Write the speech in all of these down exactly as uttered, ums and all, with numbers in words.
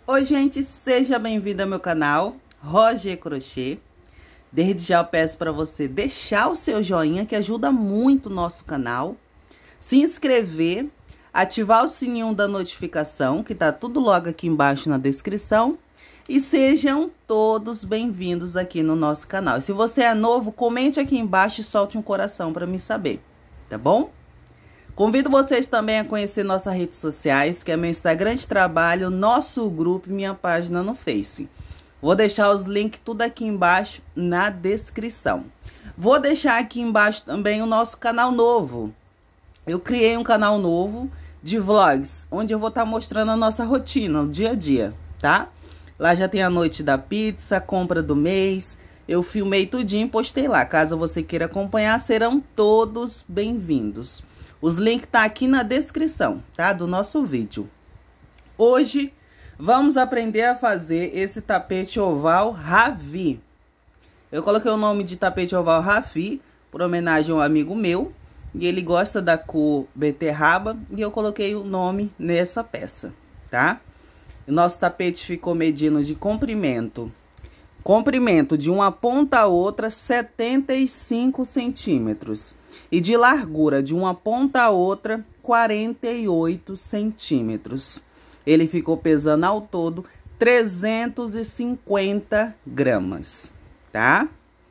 Oi, gente, seja bem-vindo ao meu canal, Roger Crochê. Desde já eu peço para você deixar o seu joinha, que ajuda muito o nosso canal. Se inscrever, ativar o sininho da notificação, que tá tudo logo aqui embaixo na descrição. E sejam todos bem-vindos aqui no nosso canal. E se você é novo, comente aqui embaixo e solte um coração para me saber, tá bom? Convido vocês também a conhecer nossas redes sociais, que é meu Instagram de trabalho, nosso grupo e minha página no Face. Vou deixar os links tudo aqui embaixo na descrição. Vou deixar aqui embaixo também o nosso canal novo. Eu criei um canal novo de vlogs, onde eu vou estar mostrando a nossa rotina, o dia a dia, tá? Lá já tem a noite da pizza, a compra do mês. Eu filmei tudinho e postei lá. Caso você queira acompanhar, serão todos bem-vindos. Os links tá aqui na descrição, tá? Do nosso vídeo. Hoje, vamos aprender a fazer esse tapete oval Ravi. Eu coloquei o nome de tapete oval Ravi por homenagem a um amigo meu. E ele gosta da cor beterraba. E eu coloquei o nome nessa peça, tá? O nosso tapete ficou medindo de comprimento. Comprimento de uma ponta a outra, setenta e cinco centímetros. E de largura de uma ponta a outra, quarenta e oito centímetros. Ele ficou pesando ao todo trezentos e cinquenta gramas, tá?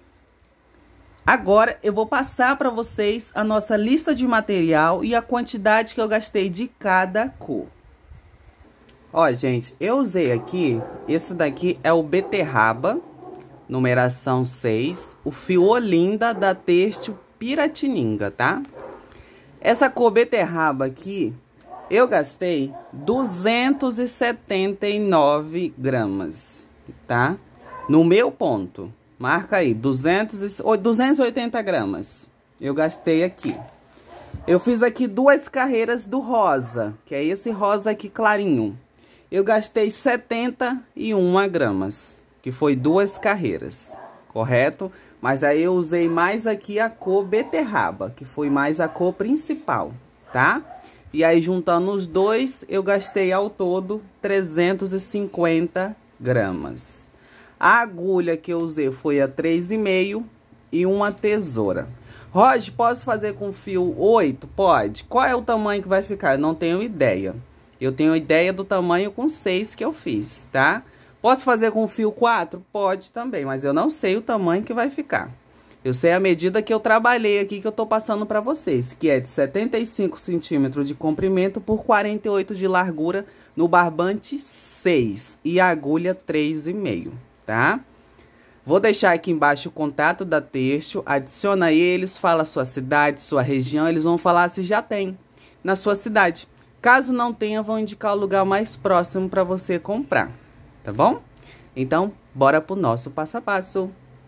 Agora eu vou passar para vocês a nossa lista de material e a quantidade que eu gastei de cada cor. Ó, gente, eu usei aqui, esse daqui é o beterraba, numeração seis, o fio Olinda da Têxtil Piratininga, tá? Essa cor beterraba aqui, eu gastei duzentos e setenta e nove gramas, tá? No meu ponto, marca aí, duzentos e oitenta gramas, eu gastei aqui. Eu fiz aqui duas carreiras do rosa, que é esse rosa aqui clarinho. Eu gastei setenta e uma gramas, que foi duas carreiras, correto? Mas aí eu usei mais aqui a cor beterraba, que foi mais a cor principal, tá? E aí juntando os dois, eu gastei ao todo trezentos e cinquenta gramas. A agulha que eu usei foi a três e meio e uma tesoura. Roger, posso fazer com fio oito? Pode. Qual é o tamanho que vai ficar? Eu não tenho ideia. Eu tenho ideia do tamanho com seis que eu fiz, tá? Posso fazer com fio quatro? Pode também, mas eu não sei o tamanho que vai ficar. Eu sei a medida que eu trabalhei aqui, que eu tô passando para vocês, que é de setenta e cinco centímetros de comprimento por quarenta e oito de largura no barbante seis e a agulha três e meio, tá? Vou deixar aqui embaixo o contato da Têxtil, adiciona eles, fala a sua cidade, sua região, eles vão falar se já tem na sua cidade. Caso não tenha, vão indicar o lugar mais próximo para você comprar. Tá bom? Então, bora pro nosso passo a passo.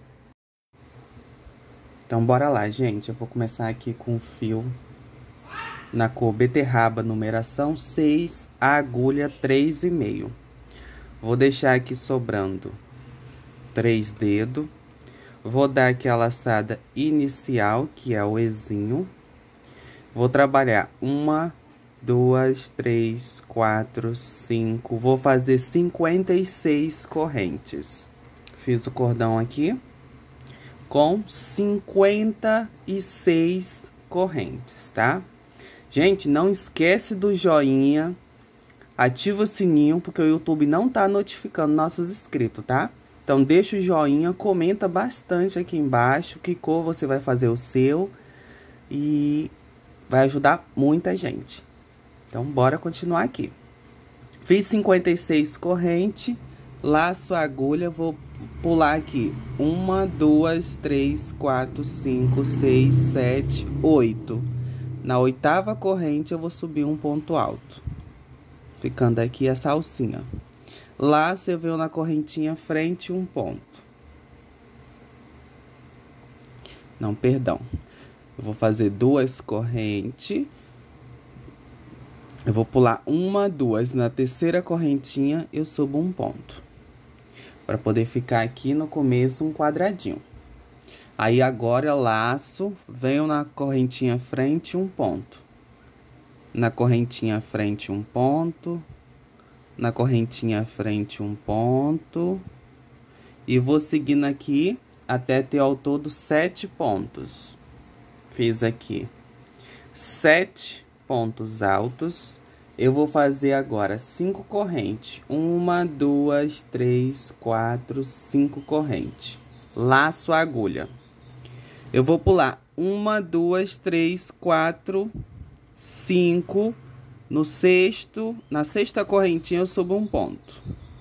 Então, bora lá, gente. Eu vou começar aqui com o fio na cor beterraba, numeração seis, a agulha três e meio. Vou deixar aqui sobrando três dedos. Vou dar aqui a laçada inicial, que é o ezinho. Vou trabalhar uma, duas, três, quatro, cinco. Vou fazer cinquenta e seis correntes. Fiz o cordão aqui com cinquenta e seis correntes, tá? Gente, não esquece do joinha, ativa o sininho, porque o YouTube não tá notificando nossos inscritos, tá? Então, deixa o joinha, comenta bastante aqui embaixo que cor você vai fazer o seu e vai ajudar muita gente. Então, bora continuar aqui. Fiz cinquenta e seis correntes, laço a agulha, vou pular aqui. Uma, duas, três, quatro, cinco, seis, sete, oito. Na oitava corrente, eu vou subir um ponto alto. Ficando aqui essa alcinha. Laço, eu venho na correntinha frente um ponto. Não, perdão. Eu vou fazer duas correntes. Eu vou pular uma, duas. Na terceira correntinha, eu subo um ponto. Para poder ficar aqui no começo um quadradinho. Aí, agora, eu laço, venho na correntinha frente um ponto. Na correntinha frente um ponto. Na correntinha à frente, um ponto. E vou seguindo aqui até ter ao todo sete pontos. Fiz aqui sete pontos altos. Eu vou fazer agora cinco correntes. Uma, duas, três, quatro, cinco correntes. Laço a agulha. Eu vou pular uma, duas, três, quatro, cinco. No sexto, na sexta correntinha eu subo um ponto.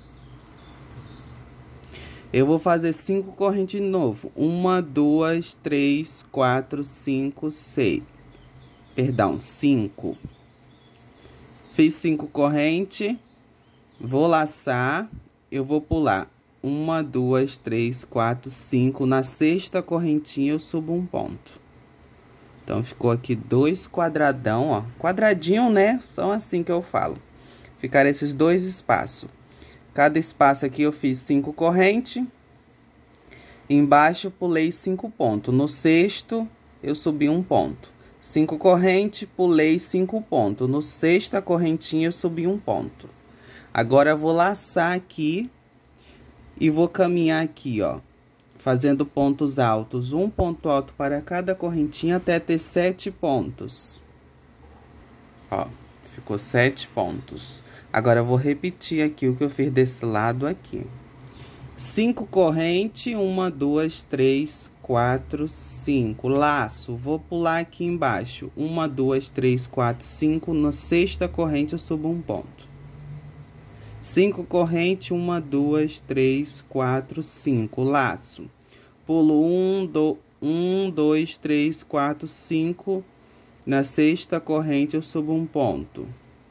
Eu vou fazer cinco correntes de novo. Uma, duas, três, quatro, cinco, seis. Perdão, cinco. Fiz cinco correntes. Vou laçar. Eu vou pular. Uma, duas, três, quatro, cinco. Na sexta correntinha eu subo um ponto. Então, ficou aqui dois quadradão, ó. Quadradinho, né? São assim que eu falo. Ficaram esses dois espaços. Cada espaço aqui eu fiz cinco correntes. Embaixo, pulei cinco pontos. No sexto, eu subi um ponto. Cinco correntes, pulei cinco pontos. No sexta correntinha, eu subi um ponto. Agora, eu vou laçar aqui e vou caminhar aqui, ó. Fazendo pontos altos, um ponto alto para cada correntinha até ter sete pontos. Ó, ficou sete pontos. Agora, eu vou repetir aqui o que eu fiz desse lado aqui. Cinco correntes, uma, duas, três, quatro, cinco. Laço, vou pular aqui embaixo. Uma, duas, três, quatro, cinco. Na sexta corrente, eu subo um ponto. Cinco correntes, uma, duas, três, quatro, cinco. Laço. Pulo um, do, um, dois, três, quatro, cinco. Na sexta corrente, eu subo um ponto.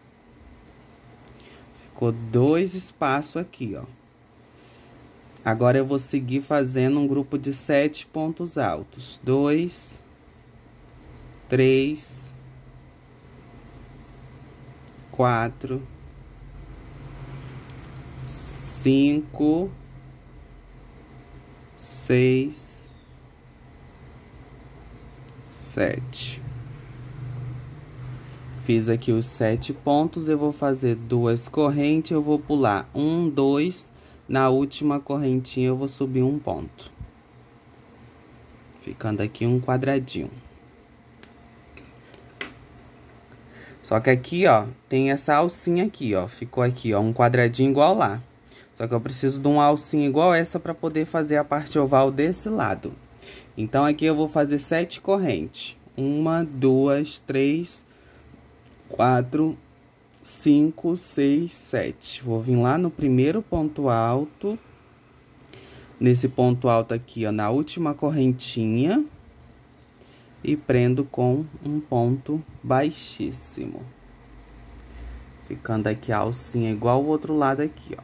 Ficou dois espaços aqui, ó. Agora, eu vou seguir fazendo um grupo de sete pontos altos. Dois, três, quatro, cinco, seis, sete. Fiz aqui os sete pontos, eu vou fazer duas correntes, eu vou pular um, dois, na última correntinha eu vou subir um ponto. Ficando aqui um quadradinho. Só que aqui, ó, tem essa alcinha aqui, ó, ficou aqui, ó, um quadradinho igual lá. Só que eu preciso de uma alcinha igual essa para poder fazer a parte oval desse lado. Então, aqui eu vou fazer sete correntes. Uma, duas, três, quatro, cinco, seis, sete. Vou vir lá no primeiro ponto alto. Nesse ponto alto aqui, ó, na última correntinha. E prendo com um ponto baixíssimo. Ficando aqui a alcinha igual o outro lado aqui, ó.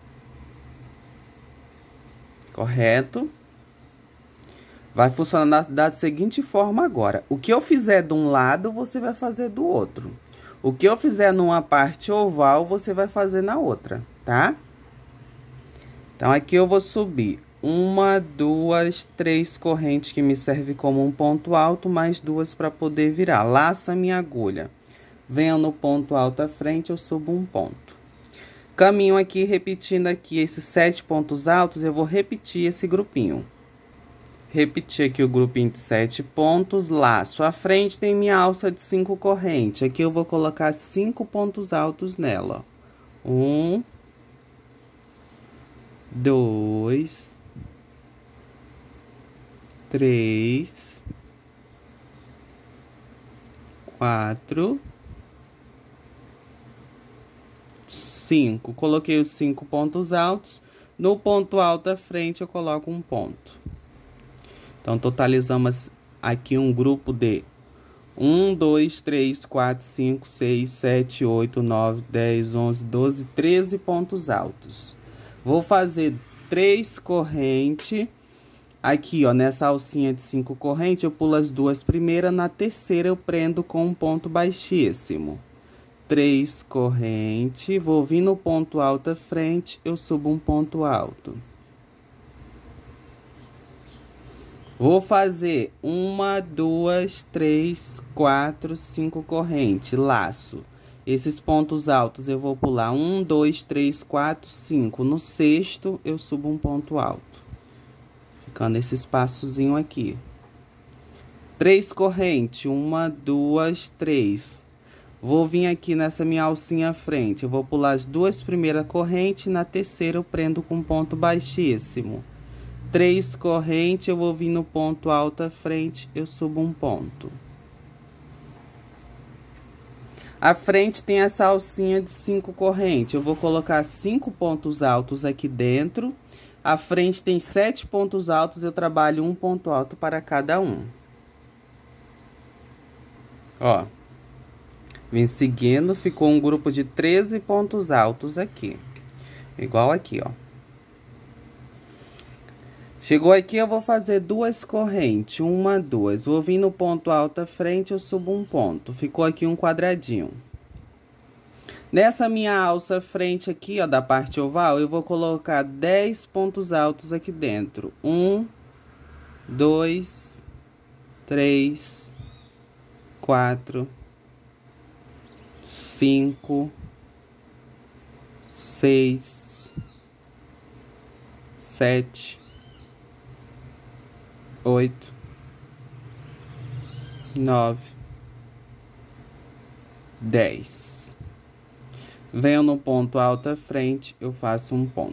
Correto? Vai funcionar da, da seguinte forma agora. O que eu fizer de um lado, você vai fazer do outro. O que eu fizer numa parte oval, você vai fazer na outra, tá? Então, aqui eu vou subir uma, duas, três correntes que me serve como um ponto alto, mais duas para poder virar. Laça minha agulha. Venho no ponto alto à frente, eu subo um ponto. Caminho aqui, repetindo aqui esses sete pontos altos, eu vou repetir esse grupinho. Repetir aqui o grupinho de sete pontos, laço. À frente tem minha alça de cinco correntes. Aqui eu vou colocar cinco pontos altos nela. Um, dois, três, quatro, cinco. Coloquei os cinco pontos altos. No ponto alto à frente eu coloco um ponto. Então, totalizamos aqui um grupo de um, dois, três, quatro, cinco, seis, sete, oito, nove, dez, onze, doze, treze pontos altos. Vou fazer três correntes. Aqui, ó, nessa alcinha de cinco correntes, eu pulo as duas primeiras. Na terceira, eu prendo com um ponto baixíssimo. Três correntes. Vou vir no ponto alto à frente, eu subo um ponto alto. Vou fazer uma, duas, três, quatro, cinco correntes, laço. Esses pontos altos eu vou pular um, dois, três, quatro, cinco. No sexto, eu subo um ponto alto, ficando esse espaçozinho aqui. Três correntes, uma, duas, três. Vou vir aqui nessa minha alcinha à frente, eu vou pular as duas primeiras correntes, na terceira eu prendo com ponto baixíssimo. Três correntes, eu vou vir no ponto alto à frente, eu subo um ponto. À frente tem essa alcinha de cinco correntes, eu vou colocar cinco pontos altos aqui dentro. À frente tem sete pontos altos, eu trabalho um ponto alto para cada um. Ó, vim seguindo, ficou um grupo de treze pontos altos aqui, igual aqui, ó. Chegou aqui, eu vou fazer duas correntes, uma, duas. Vou vir no ponto alto à frente, eu subo um ponto. Ficou aqui um quadradinho. Nessa minha alça frente aqui, ó, da parte oval, eu vou colocar dez pontos altos aqui dentro. Um, dois, três, quatro, cinco, seis, sete, oito, nove, dez. Venho no ponto alto à frente, eu faço um ponto.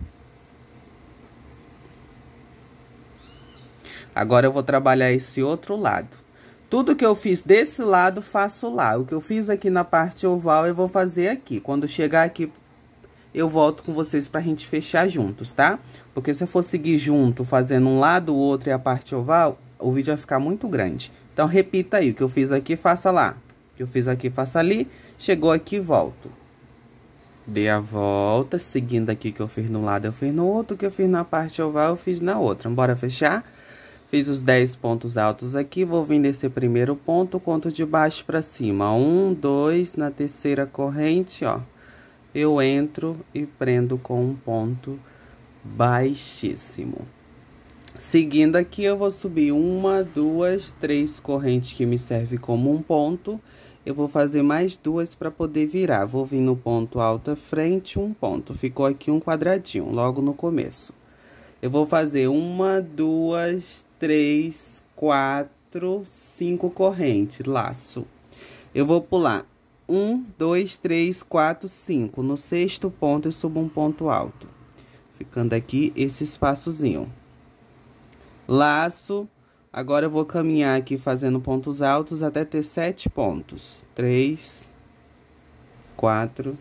Agora eu vou trabalhar esse outro lado. Tudo que eu fiz desse lado, faço lá. O que eu fiz aqui na parte oval, eu vou fazer aqui. Quando chegar aqui, eu volto com vocês pra gente fechar juntos, tá? Porque se eu for seguir junto, fazendo um lado, o outro e a parte oval, o vídeo vai ficar muito grande. Então, repita aí. O que eu fiz aqui, faça lá. O que eu fiz aqui, faça ali. Chegou aqui, volto. Dei a volta, seguindo aqui o que eu fiz no lado, eu fiz no outro. O que eu fiz na parte oval, eu fiz na outra. Bora fechar? Fiz os dez pontos altos aqui, vou vir nesse primeiro ponto, conto de baixo pra cima. Um, dois, na terceira corrente, ó. Eu entro e prendo com um ponto baixíssimo. Seguindo aqui, eu vou subir uma, duas, três correntes que me servem como um ponto. Eu vou fazer mais duas para poder virar. Vou vir no ponto alto à frente, um ponto. Ficou aqui um quadradinho, logo no começo. Eu vou fazer uma, duas, três, quatro, cinco correntes, laço. Eu vou pular um, dois, três, quatro, cinco. No sexto ponto, eu subo um ponto alto. Ficando aqui esse espaçozinho. Laço. Agora eu vou caminhar aqui fazendo pontos altos até ter sete pontos. Três, quatro,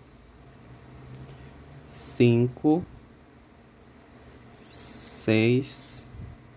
cinco, seis,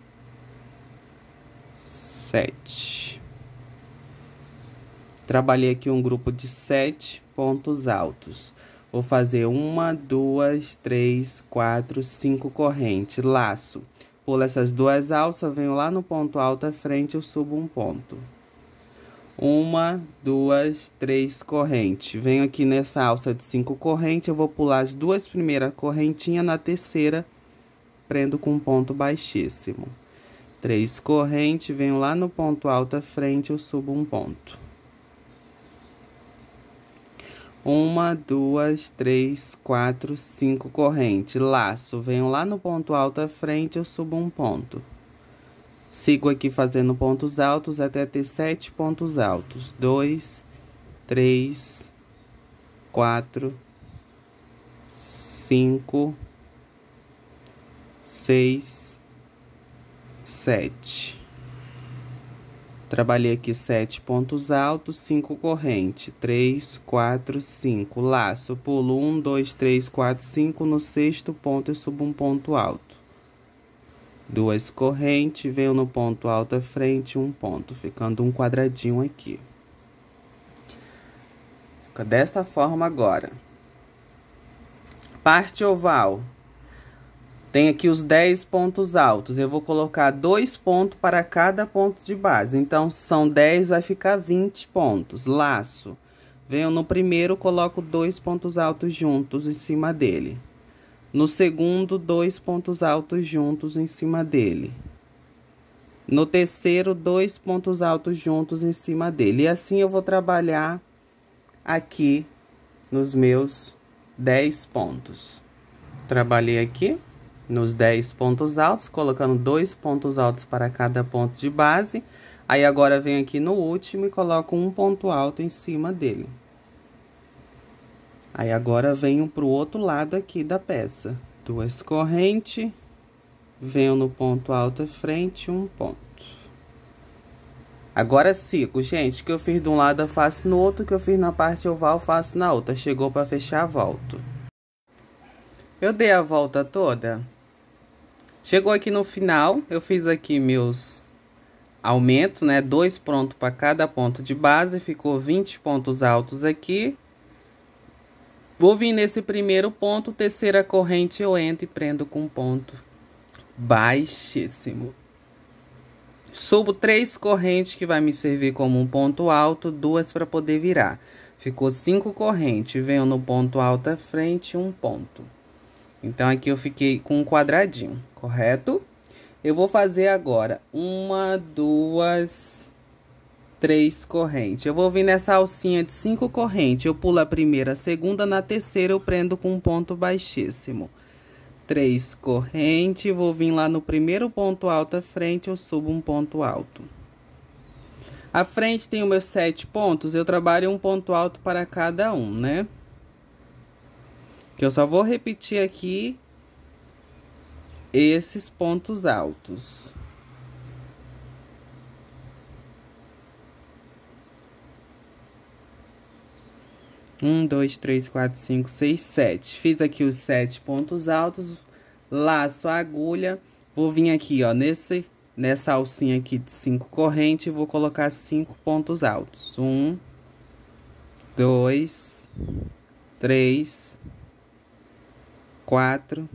sete. Trabalhei aqui um grupo de sete pontos altos. Vou fazer uma, duas, três, quatro, cinco correntes. Laço. Pulo essas duas alças, venho lá no ponto alto à frente, eu subo um ponto. Uma, duas, três correntes. Venho aqui nessa alça de cinco correntes, eu vou pular as duas primeiras correntinhas, na terceira, prendo com um ponto baixíssimo. Três correntes, venho lá no ponto alto à frente, eu subo um ponto. Uma, duas, três, quatro, cinco correntes. Laço, venho lá no ponto alto à frente, eu subo um ponto. Sigo aqui fazendo pontos altos até ter sete pontos altos. Dois, três, quatro, cinco, seis, sete. Trabalhei aqui sete pontos altos, cinco correntes. Três, quatro, cinco. Laço, pulo um, dois, três, quatro, cinco. No sexto ponto, eu subo um ponto alto. Duas correntes, venho no ponto alto à frente, um ponto, ficando um quadradinho aqui. Fica desta forma agora. Parte oval. Tem aqui os dez pontos altos. Eu vou colocar dois pontos para cada ponto de base. Então, são dez, vai ficar vinte pontos. Laço. Venho no primeiro, coloco dois pontos altos juntos em cima dele. No segundo, dois pontos altos juntos em cima dele. No terceiro, dois pontos altos juntos em cima dele. E assim eu vou trabalhar aqui nos meus dez pontos. Trabalhei aqui nos dez pontos altos, colocando dois pontos altos para cada ponto de base. Aí, agora, venho aqui no último e coloco um ponto alto em cima dele. Aí, agora, venho pro outro lado aqui da peça. Duas correntes, venho no ponto alto à frente, um ponto. Agora, sigo, gente, que eu fiz de um lado, eu faço no outro, que eu fiz na parte oval, eu faço na outra. Chegou para fechar, volto. Eu dei a volta toda. Chegou aqui no final, eu fiz aqui meus aumentos, né? Dois prontos para cada ponto de base, ficou vinte pontos altos aqui. Vou vir nesse primeiro ponto, terceira corrente, eu entro e prendo com um ponto baixíssimo. Subo três correntes que vai me servir como um ponto alto, duas para poder virar. Ficou cinco correntes, venho no ponto alto à frente, um ponto. Então, aqui eu fiquei com um quadradinho, correto? Eu vou fazer agora uma, duas, três correntes. Eu vou vir nessa alcinha de cinco correntes. Eu pulo a primeira, a segunda, na terceira eu prendo com um ponto baixíssimo. Três correntes, vou vir lá no primeiro ponto alto à frente, eu subo um ponto alto. À frente tem os meus sete pontos, eu trabalho um ponto alto para cada um, né? Que eu só vou repetir aqui esses pontos altos. Um, dois, três, quatro, cinco, seis, sete. Fiz aqui os sete pontos altos, laço a agulha, vou vir aqui, ó, nesse, nessa alcinha aqui de cinco correntes, vou colocar cinco pontos altos. Um, dois, três, quatro,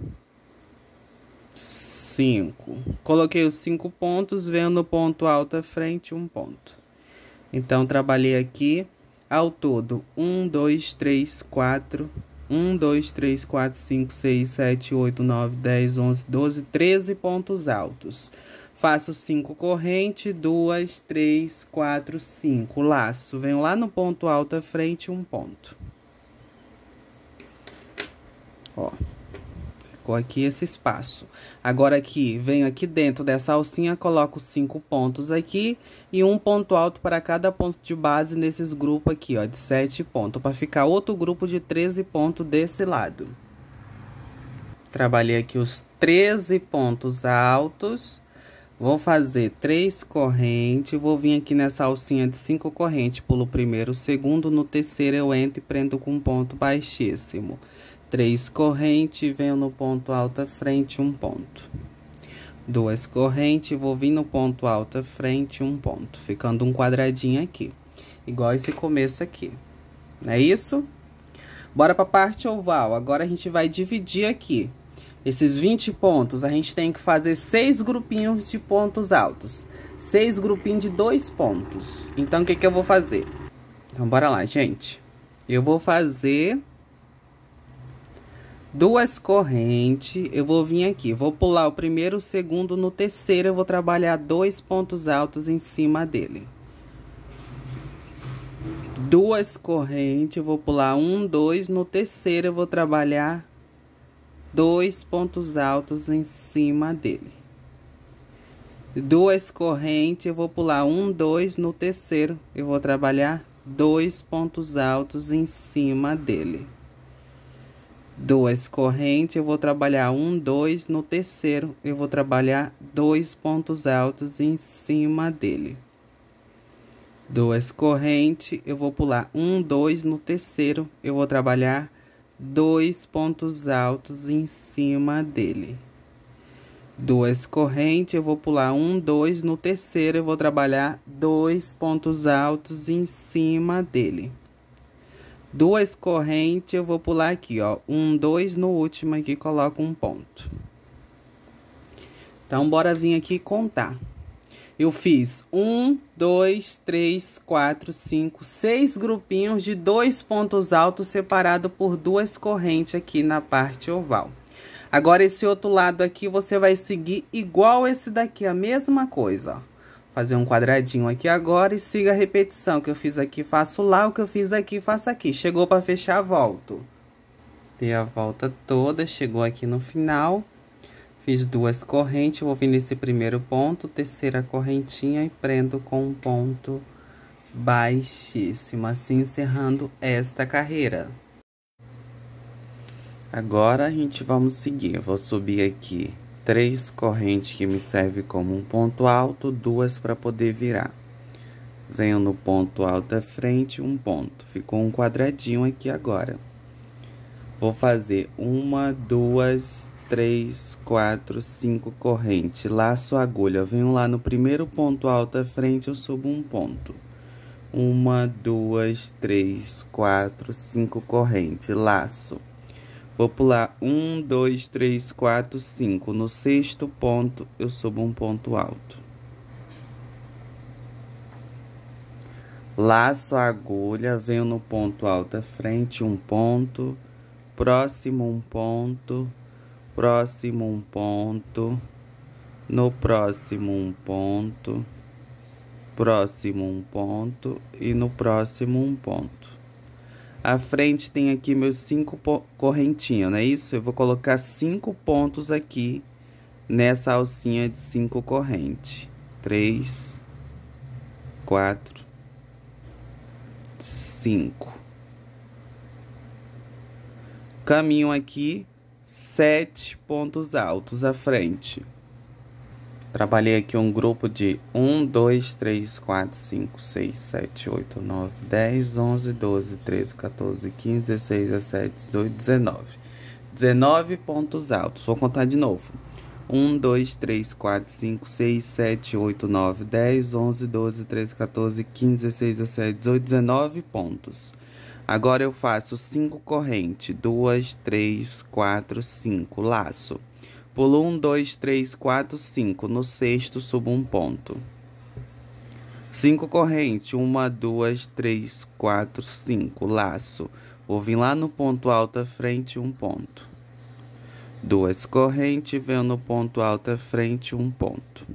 cinco. Coloquei os cinco pontos, venho no ponto alto à frente, um ponto. Então, trabalhei aqui. Ao todo, um, dois, três, quatro, um, dois, três, quatro, cinco, seis, sete, oito, nove, dez, onze, doze, treze pontos altos. Faço cinco correntes, duas, três, quatro, cinco. Laço, venho lá no ponto alto à frente, um ponto. Ó, ficou aqui esse espaço. Agora aqui, venho aqui dentro dessa alcinha, coloco cinco pontos aqui e um ponto alto para cada ponto de base nesses grupos aqui, ó, de sete pontos, para ficar outro grupo de treze pontos desse lado. Trabalhei aqui os treze pontos altos, vou fazer três correntes, vou vir aqui nessa alcinha de cinco correntes, pulo o primeiro, o segundo, no terceiro eu entro e prendo com um ponto baixíssimo. Três correntes, venho no ponto alto à frente, um ponto. Duas correntes, vou vir no ponto alto à frente, um ponto. Ficando um quadradinho aqui. Igual esse começo aqui. Não é isso? Bora pra parte oval. Agora, a gente vai dividir aqui. Esses vinte pontos, a gente tem que fazer seis grupinhos de pontos altos. Seis grupinhos de dois pontos. Então, o que que eu vou fazer? Então, bora lá, gente. Eu vou fazer duas correntes, eu vou vir aqui, vou pular o primeiro, o segundo, no terceiro eu vou trabalhar dois pontos altos em cima dele. Duas correntes, eu vou pular um, dois, no terceiro eu vou trabalhar dois pontos altos em cima dele. Duas correntes, eu vou pular um, dois, no terceiro eu vou trabalhar dois pontos altos em cima dele. Duas correntes, eu vou trabalhar um, dois, no terceiro eu vou trabalhar dois pontos altos em cima dele. Duas correntes, eu vou pular um, dois, no terceiro eu vou trabalhar dois pontos altos em cima dele. Duas correntes, eu vou pular um, dois, no terceiro eu vou trabalhar dois pontos altos em cima dele. Duas correntes, eu vou pular aqui, ó, um, dois, no último aqui, coloco um ponto. Então, bora vir aqui contar. Eu fiz um, dois, três, quatro, cinco, seis grupinhos de dois pontos altos separados por duas correntes aqui na parte oval. Agora, esse outro lado aqui, você vai seguir igual esse daqui, a mesma coisa, ó. Fazer um quadradinho aqui agora e siga a repetição. O que eu fiz aqui, faço lá. O que eu fiz aqui, faço aqui. Chegou para fechar, volto. Dei a volta toda, chegou aqui no final. Fiz duas correntes, vou vir nesse primeiro ponto, terceira correntinha e prendo com um ponto baixíssimo, assim encerrando esta carreira. Agora a gente vamos seguir. Eu vou subir aqui três correntes que me servem como um ponto alto, duas para poder virar. Venho no ponto alto da frente, um ponto. Ficou um quadradinho aqui agora. Vou fazer uma, duas, três, quatro, cinco correntes. Laço a agulha. Eu venho lá no primeiro ponto alto da frente, eu subo um ponto. Uma, duas, três, quatro, cinco correntes. Laço. Vou pular um, dois, três, quatro, cinco. No sexto ponto, eu subo um ponto alto. Laço a agulha, venho no ponto alto da frente, um ponto. Próximo um ponto. Próximo um ponto. No próximo um ponto. Próximo um ponto. E no próximo um ponto. À frente tem aqui meus cinco correntinhas, não é isso? Eu vou colocar cinco pontos aqui nessa alcinha de cinco correntes. Três, quatro, cinco. Caminho aqui, sete pontos altos à frente. Trabalhei aqui um grupo de um, dois, três, quatro, cinco, seis, sete, oito, nove, dez, onze, doze, treze, quatorze, quinze, dezesseis, dezessete, dezoito, dezenove. dezenove pontos altos. Vou contar de novo. um, dois, três, quatro, cinco, seis, sete, oito, nove, dez, onze, doze, treze, quatorze, quinze, dezesseis, dezessete, dezoito, dezenove pontos. Agora eu faço cinco correntes. duas, três, quatro, cinco. Laço. Pulo um, dois, três, quatro, cinco. No sexto, subo um ponto. cinco correntes. uma, duas, três, quatro, cinco. Laço. Vou vir lá no ponto alto à frente, um ponto. Duas correntes, venho no ponto alto à frente, um ponto.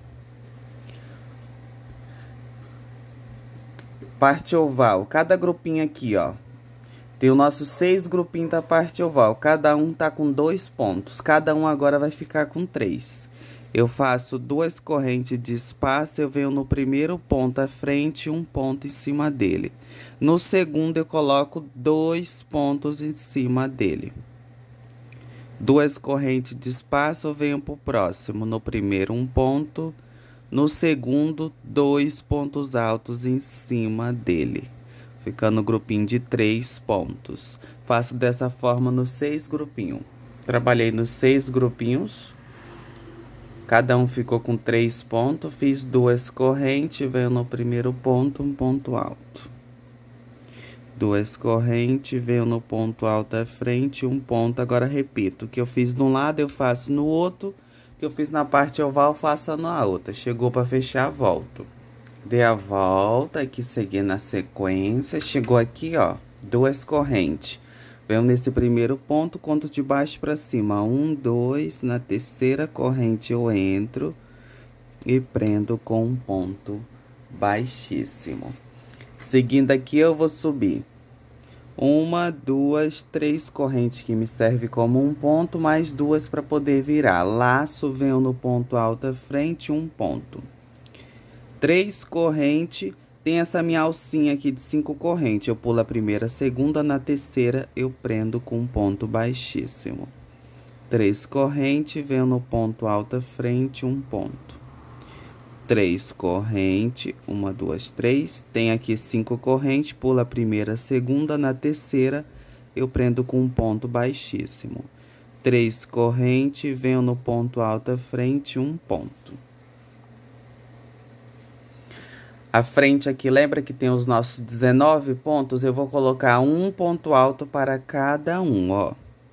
Parte oval. Cada grupinho aqui, ó. Tem os nossos seis grupinhos da parte oval. Cada um tá com dois pontos. Cada um agora vai ficar com três. Eu faço duas correntes de espaço. Eu venho no primeiro ponto à frente e um ponto em cima dele. No segundo, eu coloco dois pontos em cima dele. Duas correntes de espaço, eu venho pro próximo. No primeiro, um ponto. No segundo, dois pontos altos em cima dele. Ficando no grupinho de três pontos. Faço dessa forma nos seis grupinhos. Trabalhei nos seis grupinhos. Cada um ficou com três pontos. Fiz duas correntes. Venho no primeiro ponto, um ponto alto. Duas correntes. Venho no ponto alto à frente, um ponto. Agora repito. O que eu fiz de um lado, eu faço no outro. O que eu fiz na parte oval, eu faço na outra. Chegou para fechar, volto. Dei a volta, aqui segui na sequência, chegou aqui, ó, duas correntes. Venho nesse primeiro ponto, conto de baixo para cima, um, dois, na terceira corrente eu entro e prendo com um ponto baixíssimo. Seguindo aqui, eu vou subir uma, duas, três correntes que me serve como um ponto, mais duas para poder virar. Laço, venho no ponto alto à frente, um ponto. Três correntes, tem essa minha alcinha aqui de cinco correntes. Eu pulo a primeira, a segunda, na terceira eu prendo com um ponto baixíssimo. Três correntes, venho no ponto alto à frente, um ponto. Três correntes, uma, duas, três. Tem aqui cinco correntes, pulo a primeira, a segunda, na terceira eu prendo com um ponto baixíssimo. Três correntes, venho no ponto alto à frente, um ponto. A frente aqui, lembra que tem os nossos dezenove pontos? Eu vou colocar um ponto alto para cada um, ó.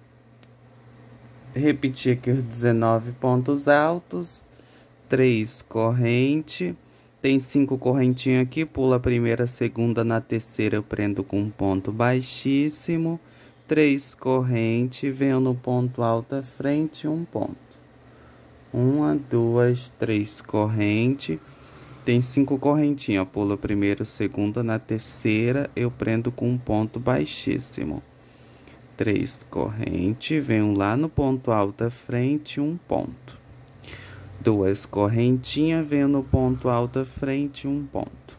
Repetir aqui os dezenove pontos altos. Três correntes. Tem cinco correntinhas aqui, pula a primeira, a segunda, na terceira eu prendo com um ponto baixíssimo. Três correntes, venho no ponto alto à frente, um ponto. Uma, duas, três correntes. tem cinco correntinhas. Pulo primeiro, segunda, na terceira eu prendo com um ponto baixíssimo. Três correntes, venho lá no ponto alto da frente, um ponto. Duas correntinhas, venho no ponto alto da frente, um ponto.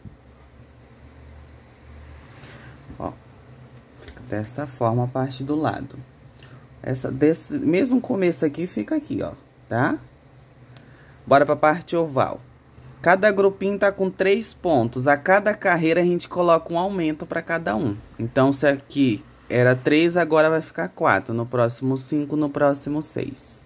Ó, fica desta forma a parte do lado. Essa, desse mesmo começo aqui, fica aqui, ó, tá? Bora pra parte oval. Cada grupinho tá com três pontos. A cada carreira a gente coloca um aumento para cada um. Então, se aqui era três, agora vai ficar quatro. No próximo, cinco. No próximo, seis.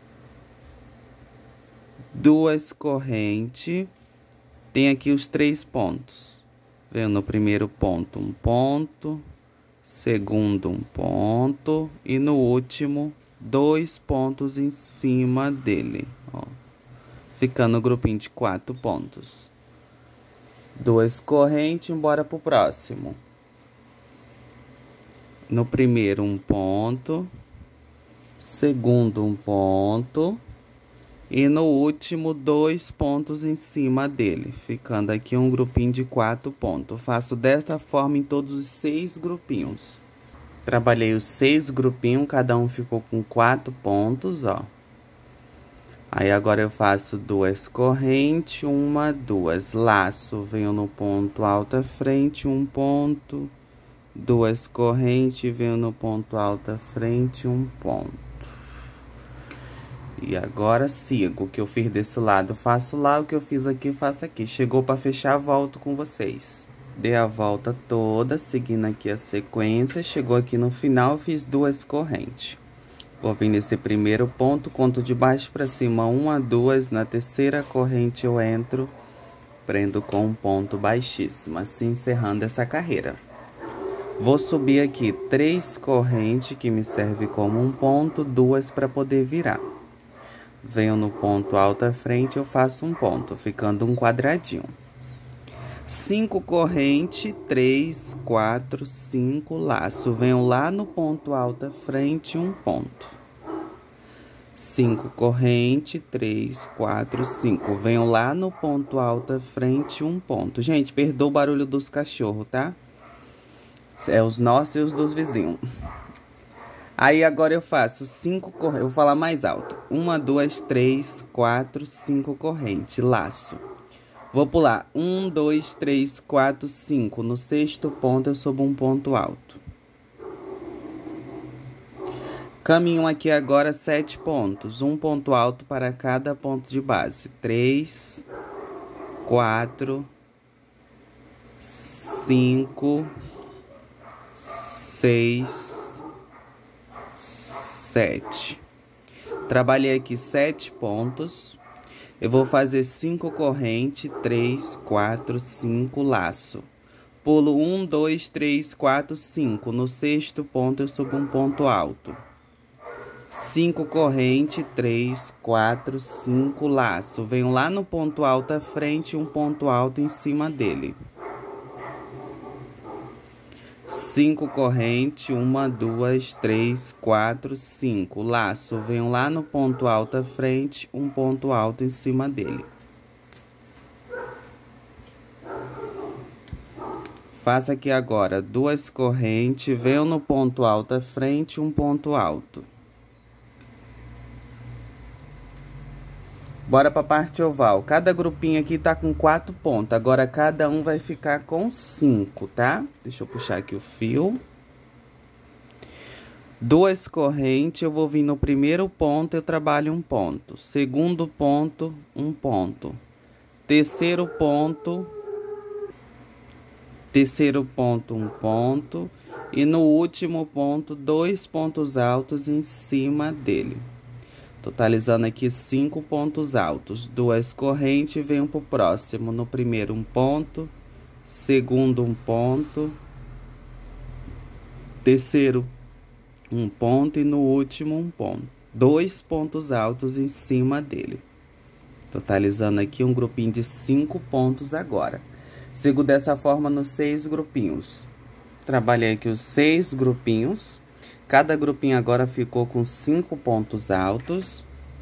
Duas correntes. Tem aqui os três pontos. Venho no primeiro ponto, um ponto. Segundo, um ponto. E no último, dois pontos em cima dele, ó. Ficando o grupinho de quatro pontos. Duas correntes, bora pro próximo. No primeiro, um ponto. Segundo, um ponto. E no último, dois pontos em cima dele. Ficando aqui um grupinho de quatro pontos. Faço desta forma em todos os seis grupinhos. Trabalhei os seis grupinhos, cada um ficou com quatro pontos, ó. Aí, agora eu faço duas correntes, uma, duas. Laço, venho no ponto alto à frente, um ponto. Duas correntes, venho no ponto alto à frente, um ponto. E agora, sigo. O que eu fiz desse lado, faço lá. O que eu fiz aqui, faço aqui. Chegou para fechar, volto com vocês. Dei a volta toda, seguindo aqui a sequência. Chegou aqui no final, fiz duas correntes. Vou vir nesse primeiro ponto, conto de baixo para cima, uma, duas. Na terceira corrente eu entro, prendo com um ponto baixíssimo, assim encerrando essa carreira. Vou subir aqui três correntes, que me serve como um ponto, duas para poder virar. Venho no ponto alto à frente, eu faço um ponto, ficando um quadradinho. Cinco correntes, três, quatro, cinco, laço. Venho lá no ponto alto à frente, um ponto. Cinco correntes, três, quatro, cinco. Venho lá no ponto alto à frente, um ponto. Gente, perdoa o barulho dos cachorros, tá? É os nossos e os dos vizinhos. Aí, agora eu faço cinco correntes. Eu vou falar mais alto. Uma, duas, três, quatro, cinco correntes. Laço. Vou pular um, dois, três, quatro, cinco. No sexto ponto eu subo um ponto alto. Caminho aqui agora sete pontos. Um ponto alto para cada ponto de base. Três, quatro, cinco, seis, sete. Trabalhei aqui sete pontos. Eu vou fazer cinco correntes, três, quatro, cinco, laço. Pulo um, dois, três, quatro, cinco. No sexto ponto eu subo um ponto alto. Cinco correntes, três, quatro, cinco, laço. Venho lá no ponto alto à frente, um ponto alto em cima dele. Cinco correntes, uma, duas, três, quatro, cinco. Laço, venho lá no ponto alto à frente, um ponto alto em cima dele. Faço aqui agora duas correntes, venho no ponto alto à frente, um ponto alto. Bora para a parte oval. Cada grupinho aqui tá com quatro pontos. Agora, cada um vai ficar com cinco, tá? Deixa eu puxar aqui o fio. Duas correntes, eu vou vir no primeiro ponto, eu trabalho um ponto. Segundo ponto, um ponto. Terceiro ponto, terceiro ponto, um ponto. E no último ponto, dois pontos altos em cima dele. Totalizando aqui cinco pontos altos. Duas correntes, venho pro próximo. No primeiro, um ponto. Segundo, um ponto. Terceiro, um ponto. E no último, um ponto. Dois pontos altos em cima dele. Totalizando aqui um grupinho de cinco pontos agora. Sigo dessa forma nos seis grupinhos. Trabalhei aqui os seis grupinhos. Cada grupinho agora ficou com cinco pontos altos.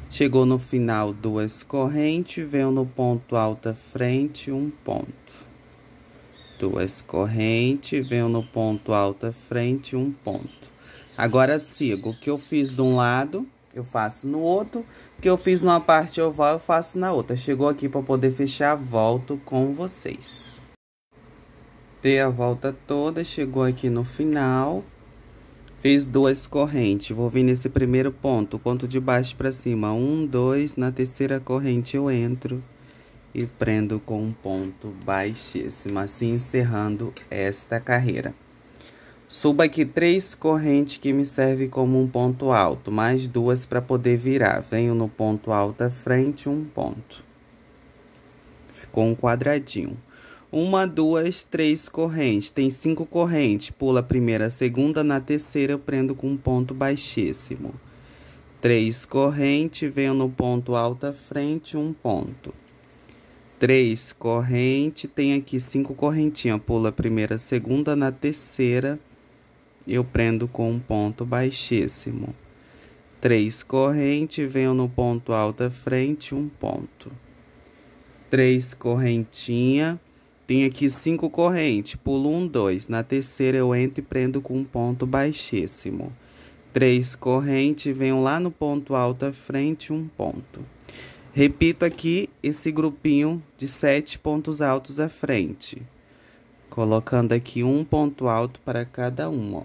Chegou no final, duas correntes, venho no ponto alto à frente, um ponto. Duas correntes, venho no ponto alto à frente, um ponto. Agora, sigo. O que eu fiz de um lado, eu faço no outro. O que eu fiz numa parte oval, eu faço na outra. Chegou aqui para poder fechar, volto com vocês. Dei a volta toda, chegou aqui no final. Fiz duas correntes. Vou vir nesse primeiro ponto, conto de baixo para cima. Um, dois. Na terceira corrente eu entro e prendo com um ponto baixíssimo, assim encerrando esta carreira. Subo aqui três correntes que me servem como um ponto alto, mais duas para poder virar. Venho no ponto alto à frente, um ponto. Ficou um quadradinho. Uma, duas, três correntes. Tem cinco correntes. Pula a primeira, a segunda, na terceira eu prendo com um ponto baixíssimo. Três correntes, venho no ponto alto à frente, um ponto. Três correntes, tem aqui cinco correntinhas. Pula a primeira, a segunda, na terceira eu prendo com um ponto baixíssimo. Três correntes, venho no ponto alto à frente, um ponto. Três correntinhas, tem aqui cinco correntes. Pulo um, dois. Na terceira eu entro e prendo com um ponto baixíssimo. Três correntes, venho lá no ponto alto à frente, um ponto. Repito aqui esse grupinho de sete pontos altos à frente. Colocando aqui um ponto alto para cada um, ó.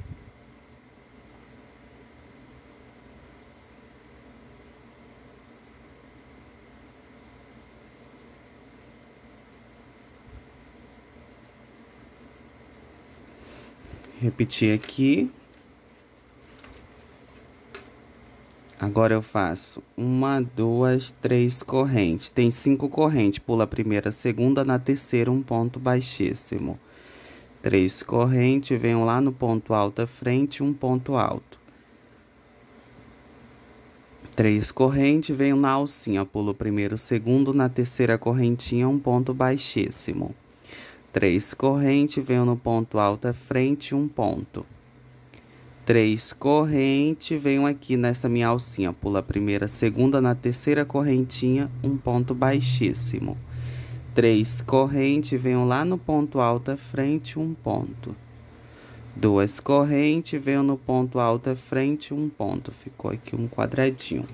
Repetir aqui. Agora eu faço uma, duas, três correntes. Tem cinco correntes. Pula a primeira, a segunda, na terceira, um ponto baixíssimo. Três correntes, venho lá no ponto alto à frente, um ponto alto. Três correntes, venho na alcinha. Pulo o primeiro, o segundo, na terceira correntinha, um ponto baixíssimo. Três correntes, venho no ponto alto à frente, um ponto. Três correntes, venho aqui nessa minha alcinha, pula a primeira, a segunda, na terceira correntinha, um ponto baixíssimo. Três correntes, venho lá no ponto alto à frente, um ponto. Duas correntes, venho no ponto alto à frente, um ponto. Ficou aqui um quadradinho.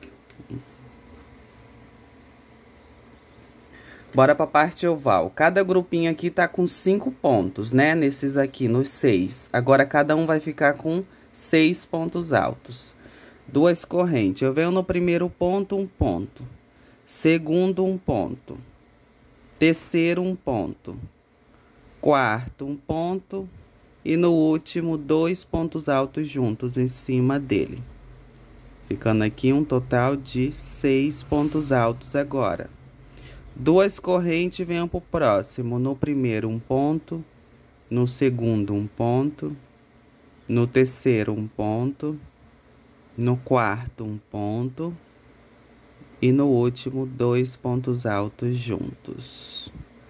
Bora para a parte oval. Cada grupinho aqui tá com cinco pontos, né? Nesses aqui, nos seis. Agora, cada um vai ficar com seis pontos altos. Duas correntes. Eu venho no primeiro ponto, um ponto. Segundo, um ponto. Terceiro, um ponto. Quarto, um ponto. E no último, dois pontos altos juntos em cima dele. Ficando aqui um total de seis pontos altos agora. Duas correntes, venham pro próximo. No primeiro, um ponto. No segundo, um ponto. No terceiro, um ponto. No quarto, um ponto. E no último, dois pontos altos juntos.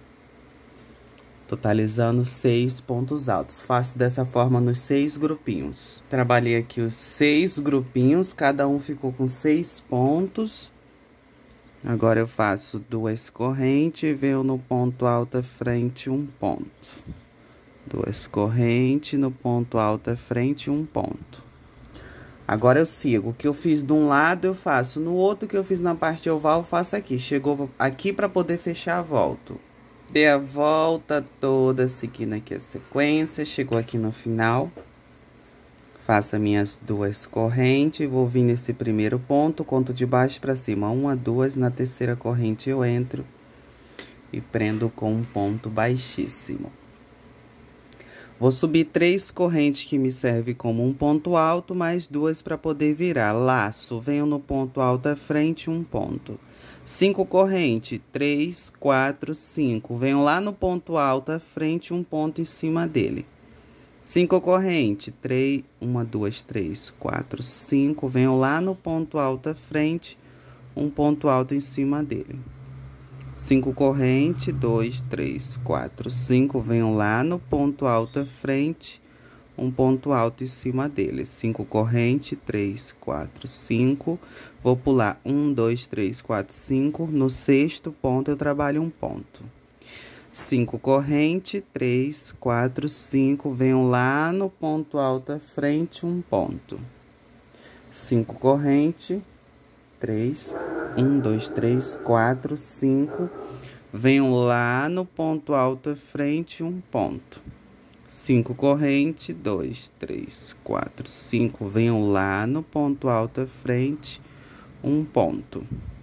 Totalizando seis pontos altos. Faço dessa forma nos seis grupinhos. Trabalhei aqui os seis grupinhos, cada um ficou com seis pontos. Agora eu faço duas correntes, venho no ponto alto à frente, um ponto. Duas correntes, no ponto alto à frente, um ponto. Agora eu sigo. O que eu fiz de um lado, eu faço. No outro que eu fiz na parte oval, eu faço aqui. Chegou aqui para poder fechar, volto. Dei a volta toda, seguindo aqui a sequência. Chegou aqui no final. Faço as minhas duas correntes, vou vir nesse primeiro ponto, conto de baixo para cima, uma, duas, na terceira corrente eu entro e prendo com um ponto baixíssimo. Vou subir três correntes que me servem como um ponto alto, mais duas para poder virar. Laço, venho no ponto alto à frente, um ponto. Cinco correntes, três, quatro, cinco. Venho lá no ponto alto à frente, um ponto em cima dele. Cinco correntes, três, uma, duas, três, quatro, cinco. Venho lá no ponto alto à frente, um ponto alto em cima dele. Cinco correntes, dois, três, quatro, cinco. Venho lá no ponto alto à frente, um ponto alto em cima dele. Cinco corrente, três, quatro, cinco. Vou pular um, dois, três, quatro, cinco. No sexto ponto, eu trabalho um ponto. Cinco corrente, três, quatro, cinco. Venho lá no ponto alto à frente, um ponto. Cinco corrente, três, um, dois, três, quatro, cinco. Venho lá no ponto alto à frente, um ponto. Cinco corrente, dois, três, quatro, cinco. Venho lá no ponto alto à frente, um ponto.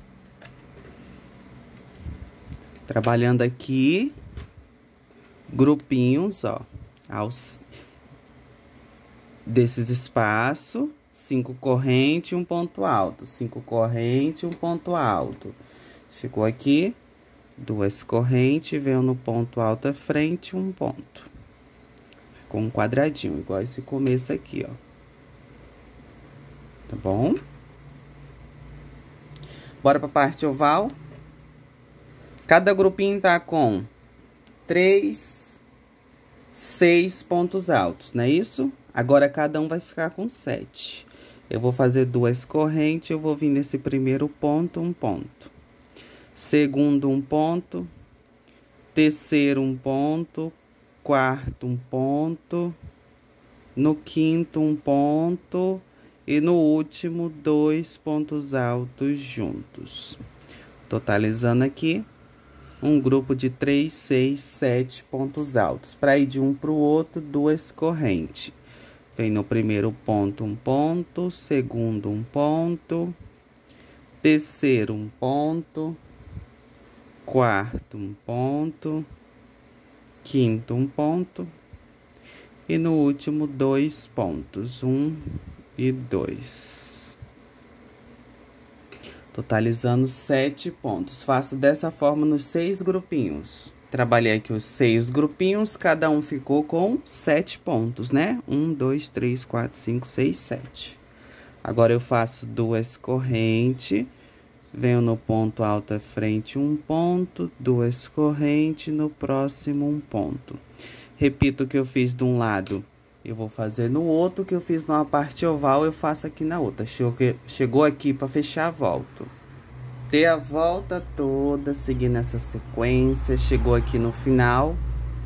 Trabalhando aqui, grupinhos, ó, aos desses espaços, cinco corrente, um ponto alto. Cinco corrente, um ponto alto. Chegou aqui, duas correntes, venho no ponto alto à frente, um ponto. Com um quadradinho, igual esse começo aqui, ó. Tá bom? Bora pra parte oval. Cada grupinho tá com três, seis pontos altos, não é isso? Agora, cada um vai ficar com sete. Eu vou fazer duas correntes, eu vou vir nesse primeiro ponto, um ponto. Segundo, um ponto. Terceiro, um ponto. Quarto, um ponto, no quinto, um ponto, e no último, dois pontos altos juntos. Totalizando aqui, um grupo de três, seis, sete pontos altos. Para ir de um para o outro, duas correntes. Vem no primeiro ponto, um ponto, segundo, um ponto, terceiro, um ponto, quarto, um ponto, quinto, um ponto, e no último, dois pontos, um e dois. Totalizando sete pontos. Faço dessa forma nos seis grupinhos. Trabalhei aqui os seis grupinhos, cada um ficou com sete pontos, né? Um, dois, três, quatro, cinco, seis, sete. Agora, eu faço duas correntes. Venho no ponto alto à frente, um ponto, duas correntes, no próximo, um ponto. Repito o que eu fiz de um lado, eu vou fazer no outro, que eu fiz numa parte oval, eu faço aqui na outra. Chegou aqui para fechar a volta. Dei a volta toda, seguindo essa sequência, chegou aqui no final.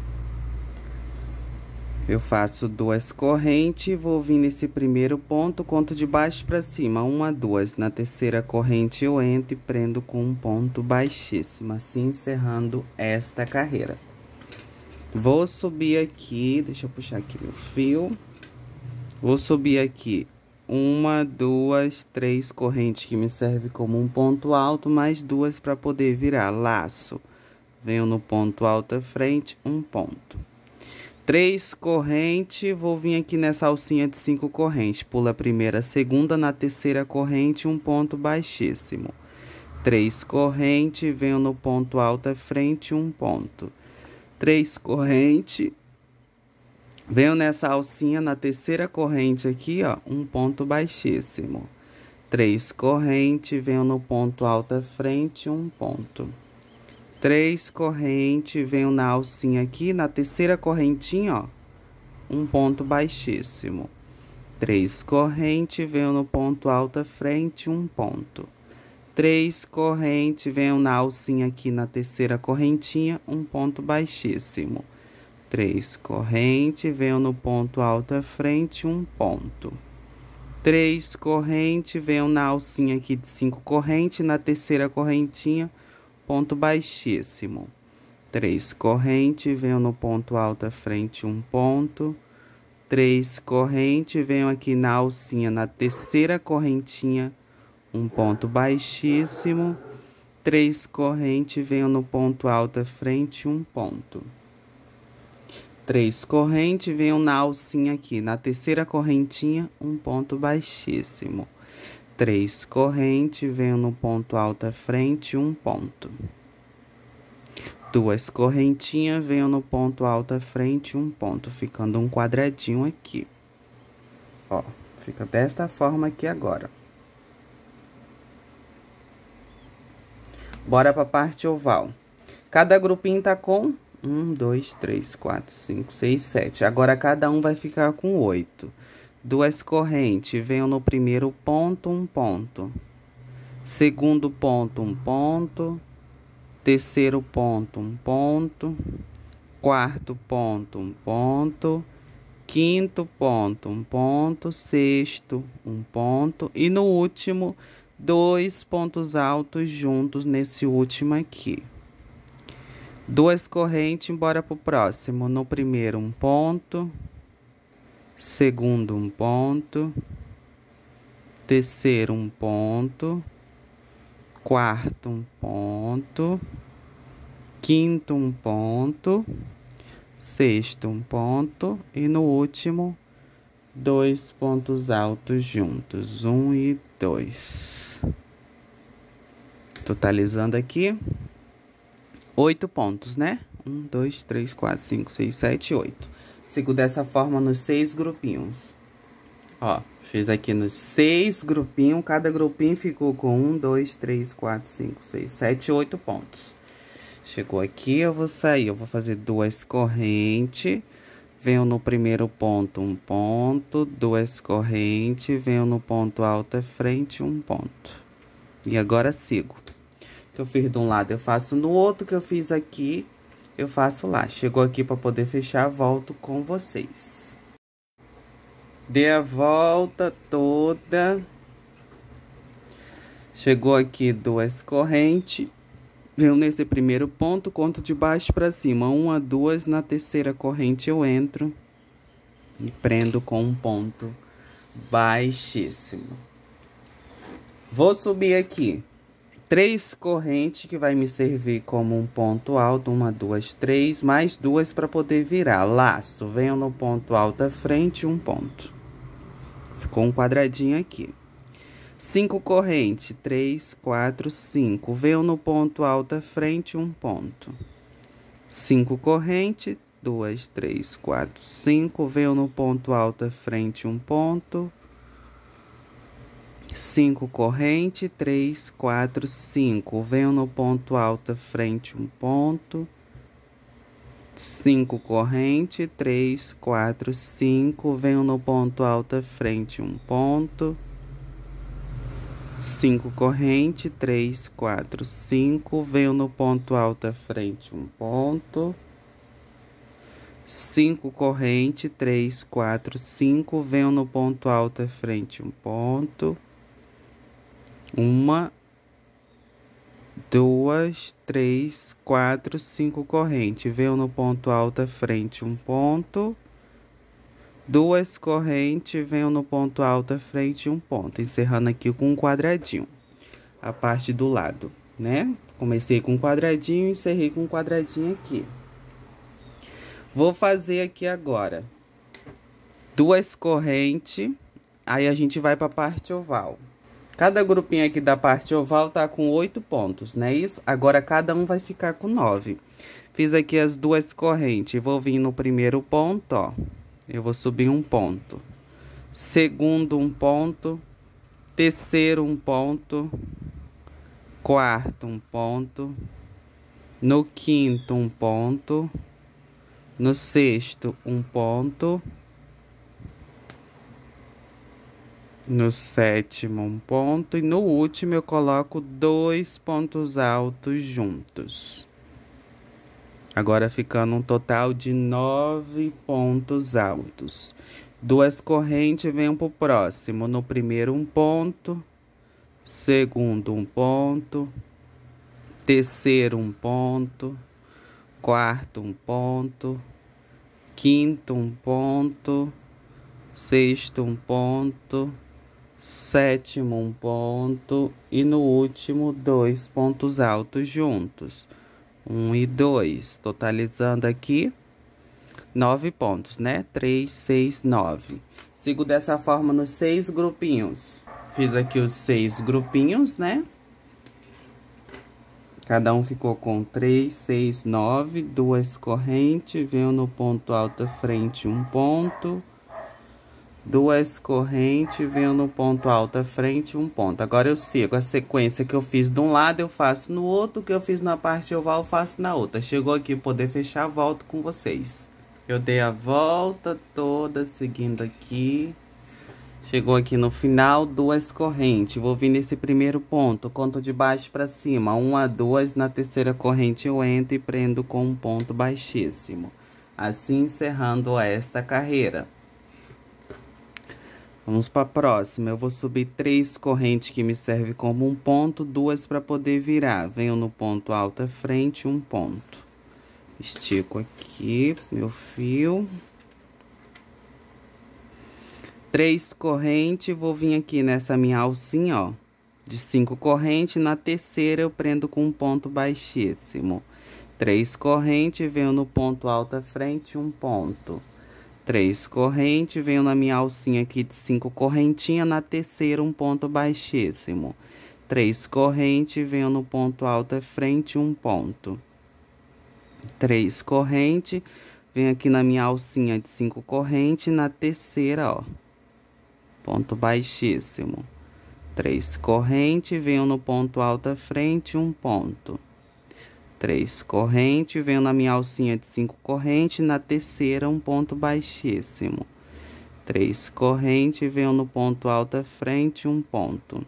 Eu faço duas correntes, vou vir nesse primeiro ponto, conto de baixo para cima, uma, duas. Na terceira corrente eu entro e prendo com um ponto baixíssimo, assim encerrando esta carreira. Vou subir aqui, deixa eu puxar aqui meu fio. Vou subir aqui uma, duas, três correntes que me serve como um ponto alto, mais duas para poder virar laço. Venho no ponto alto à frente, um ponto. Três correntes, vou vir aqui nessa alcinha de cinco correntes. Pula a primeira, a segunda, na terceira corrente, um ponto baixíssimo. Três correntes, venho no ponto alto à frente, um ponto. Três correntes, venho nessa alcinha, na terceira corrente aqui, ó, um ponto baixíssimo. Três correntes, venho no ponto alto à frente, um ponto. Três correntes, venho na alcinha aqui, na terceira correntinha, ó, um ponto baixíssimo. Três correntes, venho no ponto alto à frente, um ponto. Três correntes, venho na alcinha aqui, na terceira correntinha, um ponto baixíssimo. Três correntes, venho no ponto alto à frente, um ponto. Três correntes, venho na alcinha aqui de cinco correntes, na terceira correntinha, ponto baixíssimo. Três correntes, venho no ponto alto à frente, um ponto. Três correntes, venho aqui na alcinha, na terceira correntinha, um ponto baixíssimo. Três correntes, venho no ponto alto à frente, um ponto. Três correntes, venho na alcinha aqui, na terceira correntinha, um ponto baixíssimo. Três correntes, venho no ponto alto à frente, um ponto. Duas correntinhas, venho no ponto alto à frente, um ponto, ficando um quadradinho aqui. Ó, fica desta forma aqui agora. Bora pra parte oval. Cada grupinho tá com Um, dois, três, quatro, cinco, seis, sete. Agora, cada um vai ficar com oito. Duas correntes, venho no primeiro ponto, um ponto. Segundo ponto, um ponto. Terceiro ponto, um ponto. Quarto ponto, um ponto. Quinto ponto, um ponto. Sexto, um ponto. E no último, dois pontos altos juntos nesse último aqui. Duas correntes, bora pro próximo. No primeiro, um ponto. Segundo, um ponto. Terceiro, um ponto. Quarto, um ponto. Quinto, um ponto. Sexto, um ponto. E no último, dois pontos altos juntos. Um e dois. Totalizando aqui, oito pontos, né? Um, dois, três, quatro, cinco, seis, sete, oito. Sigo dessa forma nos seis grupinhos. Ó, fiz aqui nos seis grupinhos. Cada grupinho ficou com um, dois, três, quatro, cinco, seis, sete, oito pontos. Chegou aqui, eu vou sair. Eu vou fazer duas correntes. Venho no primeiro ponto, um ponto. Duas correntes. Venho no ponto alto à frente, um ponto. E agora sigo. O que eu fiz de um lado, eu faço no outro. Que eu fiz aqui, eu faço lá. Chegou aqui para poder fechar, volto com vocês. Dei a volta toda. Chegou aqui duas correntes. Venho nesse primeiro ponto, conto de baixo para cima. Uma, duas, na terceira corrente eu entro. E prendo com um ponto baixíssimo. Vou subir aqui. Três correntes que vai me servir como um ponto alto. Uma, duas, três. Mais duas para poder virar. Laço. Venho no ponto alto à frente, um ponto. Ficou um quadradinho aqui. Cinco correntes. Três, quatro, cinco. Venho no ponto alto à frente, um ponto. Cinco correntes. Duas, três, quatro, cinco. Venho no ponto alto à frente, um ponto. Cinco corrente, três, quatro, cinco. Venho no ponto alto à frente, um ponto. Cinco corrente, três, quatro, cinco. Venho no ponto alto à frente, um ponto. Cinco corrente, três, quatro, cinco. Venho no ponto alto à frente, um ponto. Cinco corrente, três, quatro, cinco. Venho no ponto alto à frente, um ponto. Uma, duas, três, quatro, cinco correntes. Venho no ponto alto à frente, um ponto. Duas correntes, venho no ponto alto à frente, um ponto. Encerrando aqui com um quadradinho. A parte do lado, né? Comecei com um quadradinho e encerrei com um quadradinho aqui. Vou fazer aqui agora duas correntes. Aí a gente vai para a parte oval. Cada grupinho aqui da parte oval tá com oito pontos, não é isso? Agora, cada um vai ficar com nove. Fiz aqui as duas correntes. Vou vir no primeiro ponto, ó. Eu vou subir um ponto. Segundo, um ponto. Terceiro, um ponto. Quarto, um ponto. No quinto, um ponto. No sexto, um ponto. No sétimo, um ponto. E no último, eu coloco dois pontos altos juntos. Agora, ficando um total de nove pontos altos. Duas correntes, venho pro próximo. No primeiro, um ponto. Segundo, um ponto. Terceiro, um ponto. Quarto, um ponto. Quinto, um ponto. Sexto, um ponto. Sétimo, um ponto. E no último, dois pontos altos juntos. Um e dois. Totalizando aqui, nove pontos, né? Três, seis, nove. Sigo dessa forma nos seis grupinhos. Fiz aqui os seis grupinhos, né? Cada um ficou com três, seis, nove. Duas correntes. Venho no ponto alto à frente, um ponto. duas correntes, venho no ponto alto à frente, um ponto. Agora eu sigo a sequência que eu fiz de um lado, eu faço no outro, que eu fiz na parte oval, eu faço na outra. Chegou aqui, poder fechar, volto com vocês. Eu dei a volta toda, seguindo aqui. Chegou aqui no final, duas correntes. Vou vir nesse primeiro ponto, conto de baixo para cima, uma, duas. Na terceira corrente eu entro e prendo com um ponto baixíssimo. Assim encerrando esta carreira. Vamos para a próxima. Eu vou subir três correntes que me servem como um ponto, duas para poder virar. Venho no ponto alto à frente, um ponto. Estico aqui meu fio. Três correntes, vou vir aqui nessa minha alcinha, ó, de cinco correntes. Na terceira eu prendo com um ponto baixíssimo. Três correntes, venho no ponto alto à frente, um ponto. Três correntes, venho na minha alcinha aqui de cinco correntinhas, na terceira um ponto baixíssimo. Três correntes, venho no ponto alto à frente, um ponto. Três correntes, venho aqui na minha alcinha de cinco correntes, na terceira, ó, ponto baixíssimo. Três correntes, venho no ponto alto à frente, um ponto. Três correntes, venho na minha alcinha de cinco correntes, na terceira um ponto baixíssimo. Três correntes, venho no ponto alto à frente, um ponto.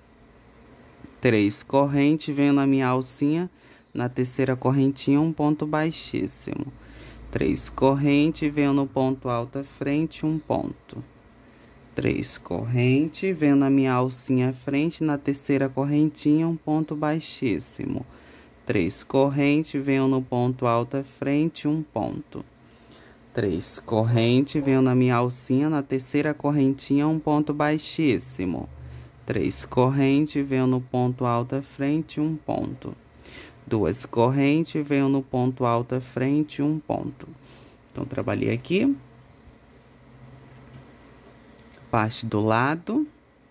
Três correntes, venho na minha alcinha, na terceira correntinha, um ponto baixíssimo. Três correntes, venho no ponto alto à frente, um ponto. Três correntes, venho na minha alcinha à frente, na terceira correntinha, um ponto baixíssimo. Três correntes, venho no ponto alto à frente, um ponto. Três correntes, venho na minha alcinha, na terceira correntinha, um ponto baixíssimo. Três correntes, venho no ponto alto à frente, um ponto. Duas correntes, venho no ponto alto à frente, um ponto. Então, trabalhei aqui. Parte do lado.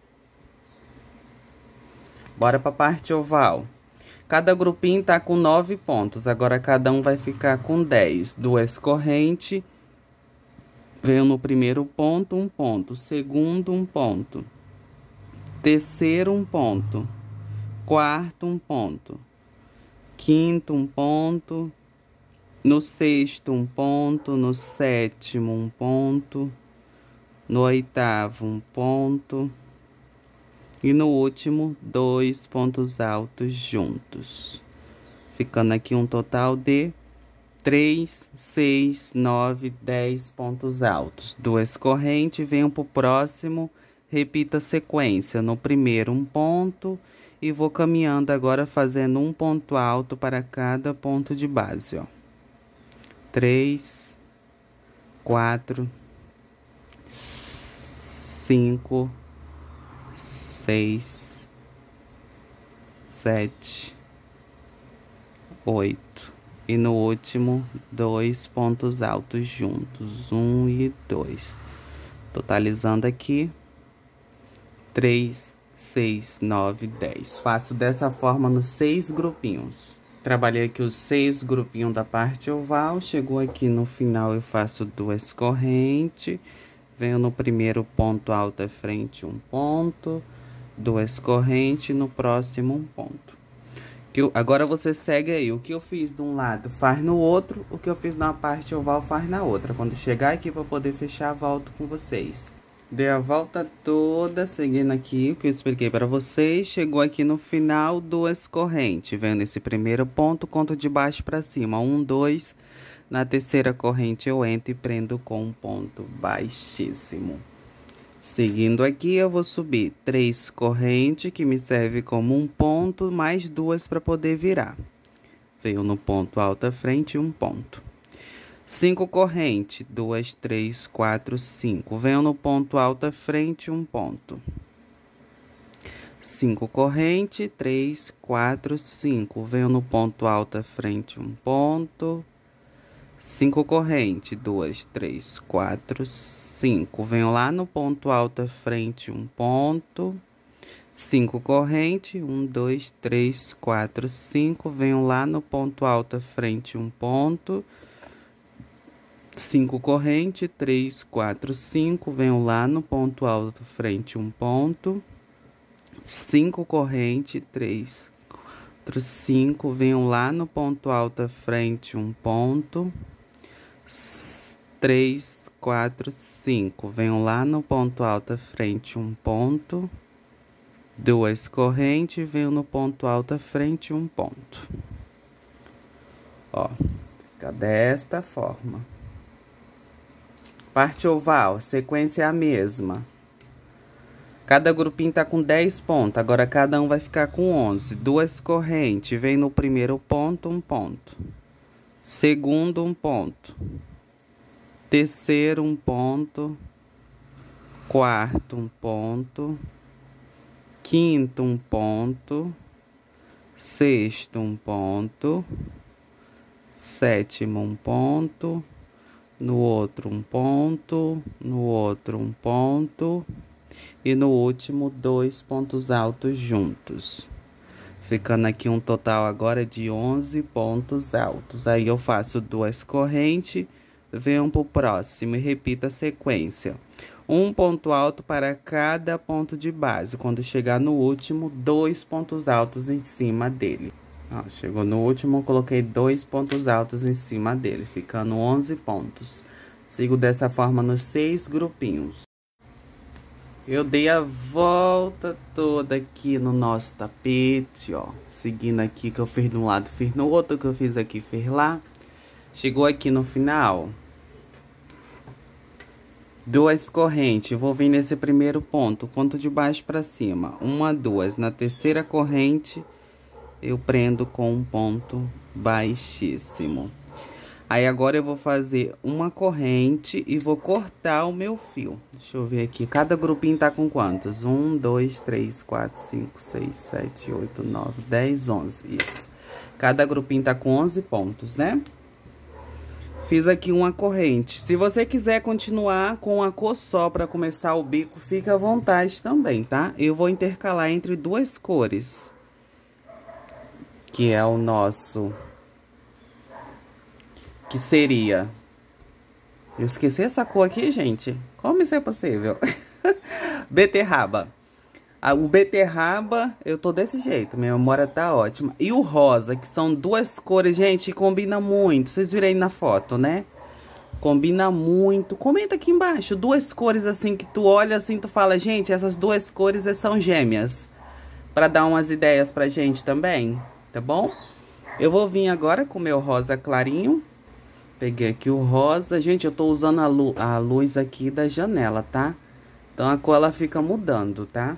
Bora para a parte oval. Cada grupinho tá com nove pontos, agora cada um vai ficar com dez. Duas correntes, venho no primeiro ponto, um ponto. Segundo, um ponto. Terceiro, um ponto. Quarto, um ponto. Quinto, um ponto. No sexto, um ponto. No sétimo, um ponto. No oitavo, um ponto. E no último, dois pontos altos juntos. Ficando aqui um total de três, seis, nove, dez pontos altos. Duas correntes, venho pro próximo, repita a sequência. No primeiro, um ponto. E vou caminhando agora, fazendo um ponto alto para cada ponto de base, ó. Três, quatro, cinco, seis, sete, oito. E no último, dois pontos altos juntos, um e dois. Totalizando aqui, três, seis, nove, dez. Faço dessa forma nos seis grupinhos. Trabalhei aqui os seis grupinhos da parte oval. Chegou aqui no final, eu faço duas correntes. Venho no primeiro ponto alto à frente, um ponto. Duas correntes, no próximo um ponto. Que eu, agora você segue aí, o que eu fiz de um lado faz no outro, o que eu fiz na parte oval faz na outra. Quando chegar aqui para poder fechar, volto com vocês. Dei a volta toda, seguindo aqui o que eu expliquei para vocês. Chegou aqui no final, duas correntes. Venho nesse primeiro ponto, conto de baixo para cima, um, dois. Na terceira corrente eu entro e prendo com um ponto baixíssimo. Seguindo aqui, eu vou subir três correntes, que me serve como um ponto, mais duas para poder virar. Venho no ponto alto à frente, um ponto. Cinco correntes, duas, três, quatro, cinco. Venho no ponto alto à frente, um ponto. Cinco correntes, três, quatro, cinco. Venho no ponto alto à frente, um ponto. Cinco correntes, duas, três, quatro, cinco. Venho lá no ponto alto à frente, um ponto. Cinco correntes, um, dois, três, quatro, cinco. Venho lá no ponto alto à frente, um ponto. cinco corrente, três, quatro, cinco, venho lá no ponto alto frente um ponto, cinco corrente, três, quatro, cinco, venho lá no ponto alto frente um ponto, três, quatro, cinco, venho lá no ponto alto frente um ponto, duas correntes, venho no ponto alto frente um ponto. Ó, fica desta forma. Parte oval, sequência é a mesma. Cada grupinho tá com dez pontos, agora cada um vai ficar com onze. Duas correntes, vem no primeiro ponto, um ponto. Segundo, um ponto. Terceiro, um ponto. Quarto, um ponto. Quinto, um ponto. Sexto, um ponto. Sétimo, um ponto. No outro um ponto, no outro um ponto e no último dois pontos altos juntos. Ficando aqui um total agora de onze pontos altos. Aí eu faço duas correntes, venho pro próximo e repito a sequência. Um ponto alto para cada ponto de base. Quando chegar no último, dois pontos altos em cima dele. Ó, chegou no último, coloquei dois pontos altos em cima dele, ficando onze pontos. Sigo dessa forma nos seis grupinhos. Eu dei a volta toda aqui no nosso tapete, ó. Seguindo aqui que eu fiz de um lado, fiz no outro, que eu fiz aqui, fiz lá. Chegou aqui no final. Duas correntes, vou vir nesse primeiro ponto, ponto de baixo para cima. Uma, duas. Na terceira corrente, eu prendo com um ponto baixíssimo. Aí agora eu vou fazer uma corrente e vou cortar o meu fio. Deixa eu ver aqui, cada grupinho tá com quantos? Um, dois, três, quatro, cinco, seis, sete, oito, nove, dez, onze. Isso. Cada grupinho tá com onze pontos, né? Fiz aqui uma corrente. Se você quiser continuar com uma cor só para começar o bico, fica à vontade também, tá? Eu vou intercalar entre duas cores. Que é o nosso... Que seria... Eu esqueci essa cor aqui, gente. Como isso é possível? Beterraba. O beterraba, eu tô desse jeito. Minha memória tá ótima. E o rosa, que são duas cores, gente, combina muito. Vocês viram aí na foto, né? Combina muito. Comenta aqui embaixo. Duas cores assim que tu olha assim, tu fala, gente, essas duas cores são gêmeas. Pra dar umas ideias pra gente também, tá bom? Eu vou vir agora com o meu rosa clarinho. Peguei aqui o rosa. Gente, eu tô usando a, lu a luz aqui da janela, tá? Então a cor ela fica mudando, tá?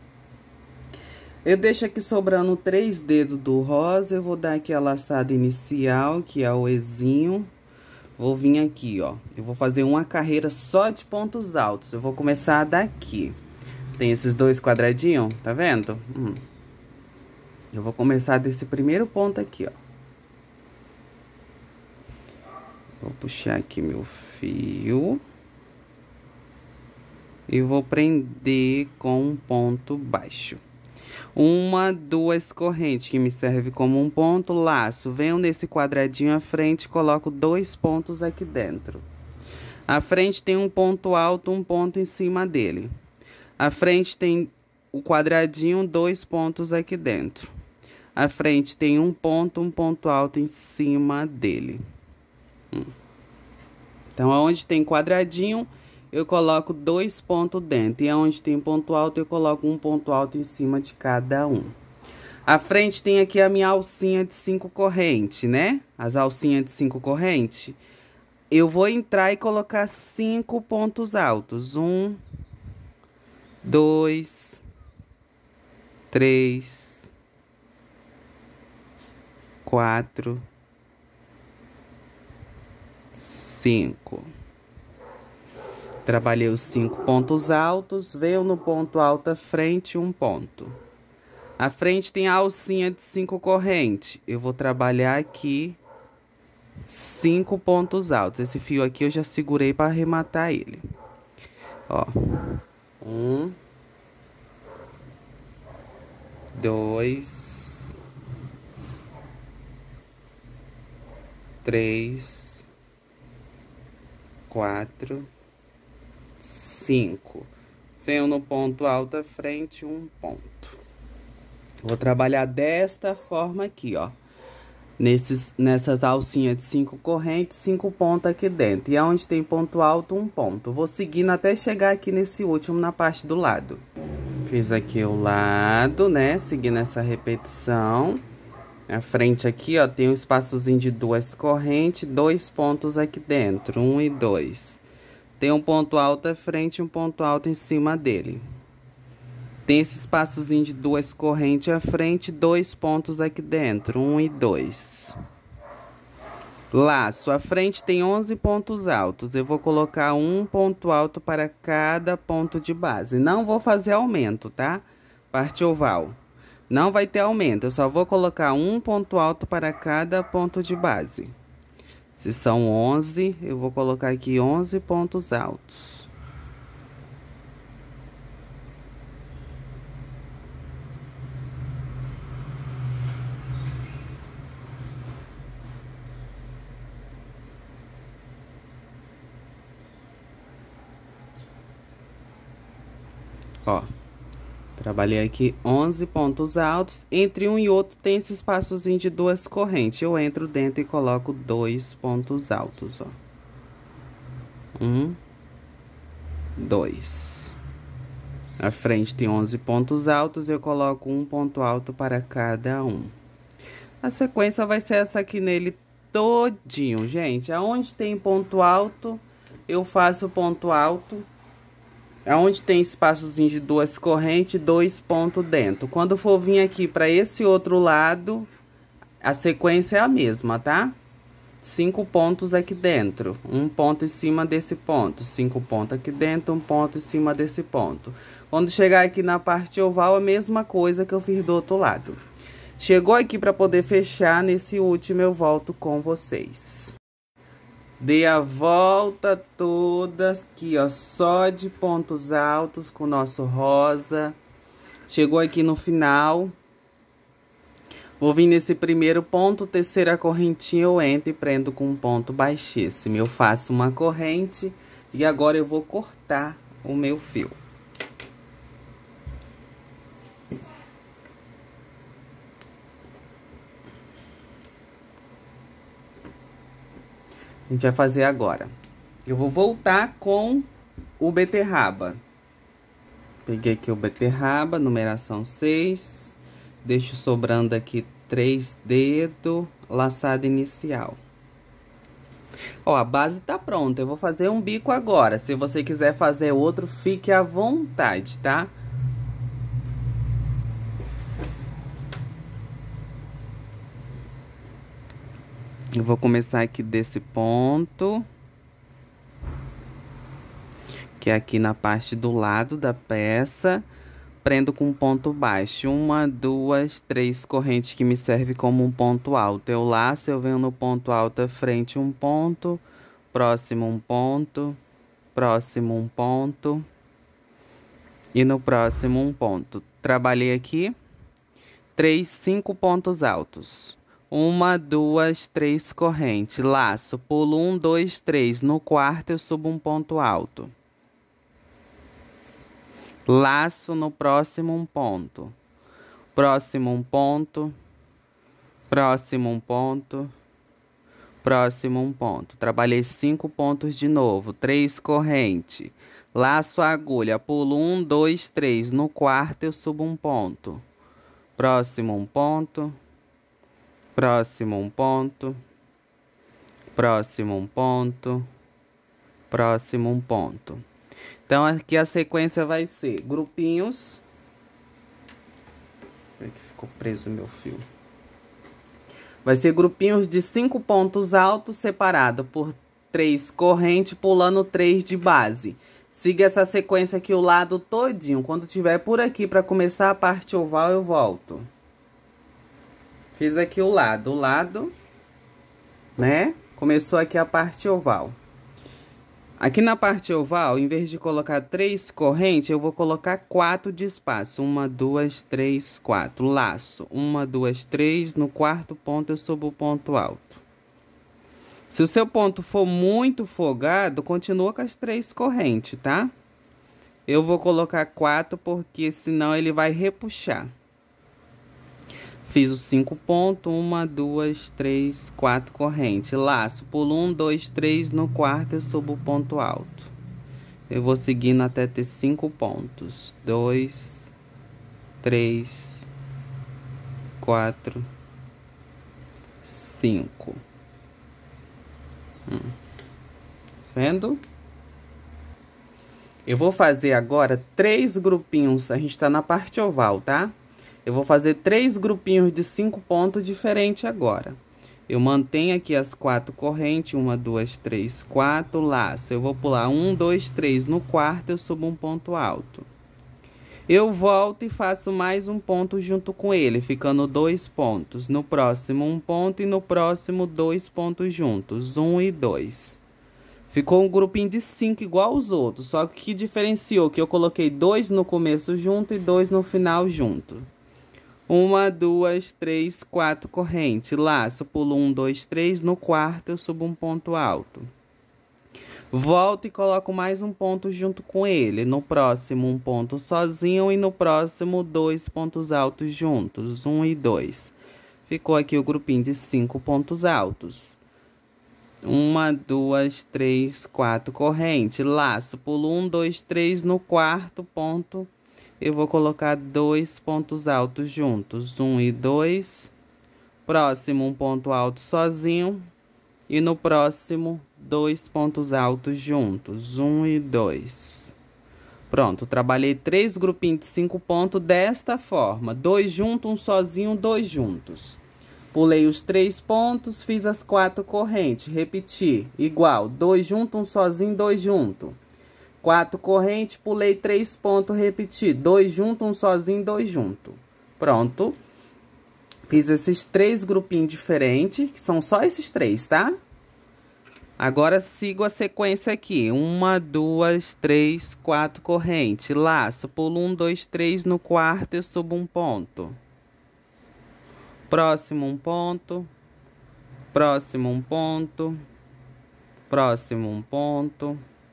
Eu deixo aqui sobrando três dedos do rosa. Eu vou dar aqui a laçada inicial, que é o Ezinho. Vou vir aqui, ó. Eu vou fazer uma carreira só de pontos altos. Eu vou começar daqui. Tem esses dois quadradinhos, tá vendo? Hum. Eu vou começar desse primeiro ponto aqui, ó. Vou puxar aqui meu fio. E vou prender com um ponto baixo. Uma, duas correntes que me serve como um ponto, laço. Venho nesse quadradinho à frente, coloco dois pontos aqui dentro. À frente tem um ponto alto, um ponto em cima dele. À frente tem o quadradinho, dois pontos aqui dentro. À frente tem um ponto, um ponto alto em cima dele. Hum. Então, aonde tem quadradinho, eu coloco dois pontos dentro. E aonde tem ponto alto, eu coloco um ponto alto em cima de cada um. À frente tem aqui a minha alcinha de cinco correntes, né? As alcinhas de cinco correntes. Eu vou entrar e colocar cinco pontos altos. Um, dois, três, quatro, cinco. Trabalhei os cinco pontos altos, veio no ponto alto à frente um ponto. À frente tem a alcinha de cinco correntes. Eu vou trabalhar aqui cinco pontos altos. Esse fio aqui eu já segurei para arrematar ele. Ó. Um. Dois. Três. quatro, cinco. Venho no ponto alto à frente, um ponto. Vou trabalhar desta forma aqui, ó. Nesses, nessas alcinhas de cinco correntes, cinco pontos aqui dentro. E aonde tem ponto alto, um ponto. Vou seguindo até chegar aqui nesse último, na parte do lado. Fiz aqui o lado, né? Seguindo essa repetição. A frente aqui, ó, tem um espaçozinho de duas correntes, dois pontos aqui dentro, um e dois. Tem um ponto alto à frente e um ponto alto em cima dele. Tem esse espaçozinho de duas correntes à frente, dois pontos aqui dentro, um e dois. Laço, à frente tem onze pontos altos. Eu vou colocar um ponto alto para cada ponto de base. Não vou fazer aumento, tá? Parte oval. Não vai ter aumento, eu só vou colocar um ponto alto para cada ponto de base. Se são onze, eu vou colocar aqui onze pontos altos. Ó, trabalhei aqui onze pontos altos. Entre um e outro tem esse espaçozinho de duas correntes. Eu entro dentro e coloco dois pontos altos, ó. Um, dois. A frente tem onze pontos altos, eu coloco um ponto alto para cada um. A sequência vai ser essa aqui nele todinho, gente. Aonde tem ponto alto, eu faço ponto alto. Aonde tem espaçozinho de duas correntes, dois pontos dentro. Quando for vir aqui para esse outro lado, a sequência é a mesma, tá? Cinco pontos aqui dentro, um ponto em cima desse ponto. Cinco pontos aqui dentro, um ponto em cima desse ponto. Quando chegar aqui na parte oval, a mesma coisa que eu fiz do outro lado. Chegou aqui para poder fechar, nesse último eu volto com vocês. Dei a volta toda aqui, ó, só de pontos altos com o nosso rosa. Chegou aqui no final. Vou vir nesse primeiro ponto, terceira correntinha eu entro e prendo com um ponto baixíssimo. Eu faço uma corrente e agora eu vou cortar o meu fio. A gente vai fazer agora. Eu vou voltar com o beterraba. Peguei aqui o beterraba, numeração seis. Deixo sobrando aqui três dedos, laçada inicial. Ó, a base tá pronta. Eu vou fazer um bico agora. Se você quiser fazer outro, fique à vontade, tá? Eu vou começar aqui desse ponto, que é aqui na parte do lado da peça, prendo com um ponto baixo, uma, duas, três correntes que me serve como um ponto alto. Eu laço, eu venho no ponto alto à frente um ponto, próximo um ponto, próximo um ponto e no próximo um ponto. Trabalhei aqui três, cinco pontos altos. Uma, duas, três correntes, laço, pulo um, dois, três. No quarto eu subo um ponto alto. Laço no próximo um ponto. Próximo um ponto. Próximo um ponto. Próximo um ponto. Trabalhei cinco pontos de novo, três correntes. Laço a agulha, pulo um, dois, três. No quarto eu subo um ponto. Próximo um ponto. Próximo um ponto, próximo um ponto, próximo um ponto. Então, aqui a sequência vai ser grupinhos. Ficou preso meu fio. Vai ser grupinhos de cinco pontos altos separados por três correntes, pulando três de base. Siga essa sequência aqui o lado todinho. Quando tiver por aqui para começar a parte oval, eu volto. Fiz aqui o lado, o lado, né? Começou aqui a parte oval. Aqui na parte oval, em vez de colocar três correntes, eu vou colocar quatro de espaço. Uma, duas, três, quatro. Laço. Uma, duas, três. No quarto ponto, eu subo o ponto alto. Se o seu ponto for muito folgado, continua com as três correntes, tá? Eu vou colocar quatro, porque senão ele vai repuxar. Fiz os cinco pontos, uma, duas, três, quatro correntes. Laço, pulo um, dois, três, no quarto eu subo o ponto alto. Eu vou seguindo até ter cinco pontos. Dois, três, quatro, cinco. Hum. Vendo? Eu vou fazer agora três grupinhos. A gente tá na parte oval, tá? Eu vou fazer três grupinhos de cinco pontos diferentes agora. Eu mantenho aqui as quatro correntes, uma, duas, três, quatro, laço. Eu vou pular um, dois, três, no quarto eu subo um ponto alto. Eu volto e faço mais um ponto junto com ele, ficando dois pontos. No próximo, um ponto e no próximo, dois pontos juntos, um e dois. Ficou um grupinho de cinco igual aos outros, só que o que diferenciou que eu coloquei dois no começo junto e dois no final junto. Uma, duas, três, quatro correntes. Laço, pulo um, dois, três. No quarto, eu subo um ponto alto. Volto e coloco mais um ponto junto com ele. No próximo, um ponto sozinho. E no próximo, dois pontos altos juntos. Um e dois. Ficou aqui o grupinho de cinco pontos altos. Uma, duas, três, quatro correntes. Laço, pulo um, dois, três. No quarto ponto, eu vou colocar dois pontos altos juntos, um e dois. Próximo, um ponto alto sozinho. E no próximo, dois pontos altos juntos, um e dois. Pronto, trabalhei três grupinhos de cinco pontos desta forma. Dois juntos, um sozinho, dois juntos. Pulei os três pontos, fiz as quatro correntes. Repeti, igual, dois juntos, um sozinho, dois juntos. Quatro correntes, pulei três pontos, repeti. Dois juntos, um sozinho, dois juntos. Pronto. Fiz esses três grupinhos diferentes, que são só esses três, tá? Agora, sigo a sequência aqui. Uma, duas, três, quatro correntes. Laço, pulo um, dois, três. No quarto, eu subo um ponto. Próximo, um ponto. Próximo, um ponto. Próximo, um ponto.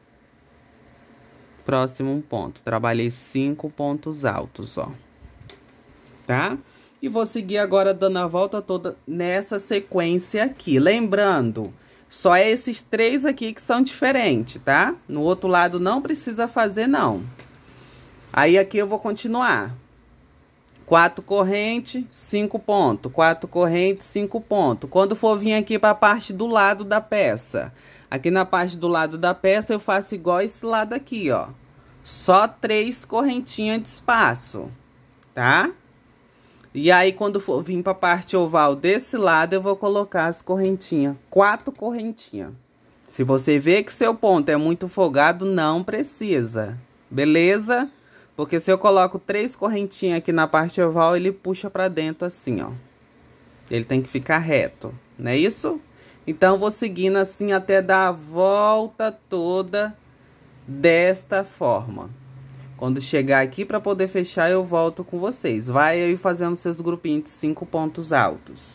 Próximo um ponto. Trabalhei cinco pontos altos, ó. Tá? E vou seguir agora dando a volta toda nessa sequência aqui. Lembrando, só é esses três aqui que são diferentes, tá? No outro lado não precisa fazer, não. Aí aqui eu vou continuar. Quatro correntes, cinco pontos. Quatro correntes, cinco pontos. Quando for vir aqui para a parte do lado da peça... Aqui na parte do lado da peça, eu faço igual esse lado aqui, ó. Só três correntinhas de espaço, tá? E aí, quando for vir pra parte oval desse lado, eu vou colocar as correntinhas. Quatro correntinhas. Se você vê que seu ponto é muito folgado, não precisa. Beleza? Porque se eu coloco três correntinhas aqui na parte oval, ele puxa pra dentro assim, ó. Ele tem que ficar reto, não é isso? Então, vou seguindo assim até dar a volta toda desta forma. Quando chegar aqui, para poder fechar, eu volto com vocês. Vai aí fazendo seus grupinhos de cinco pontos altos.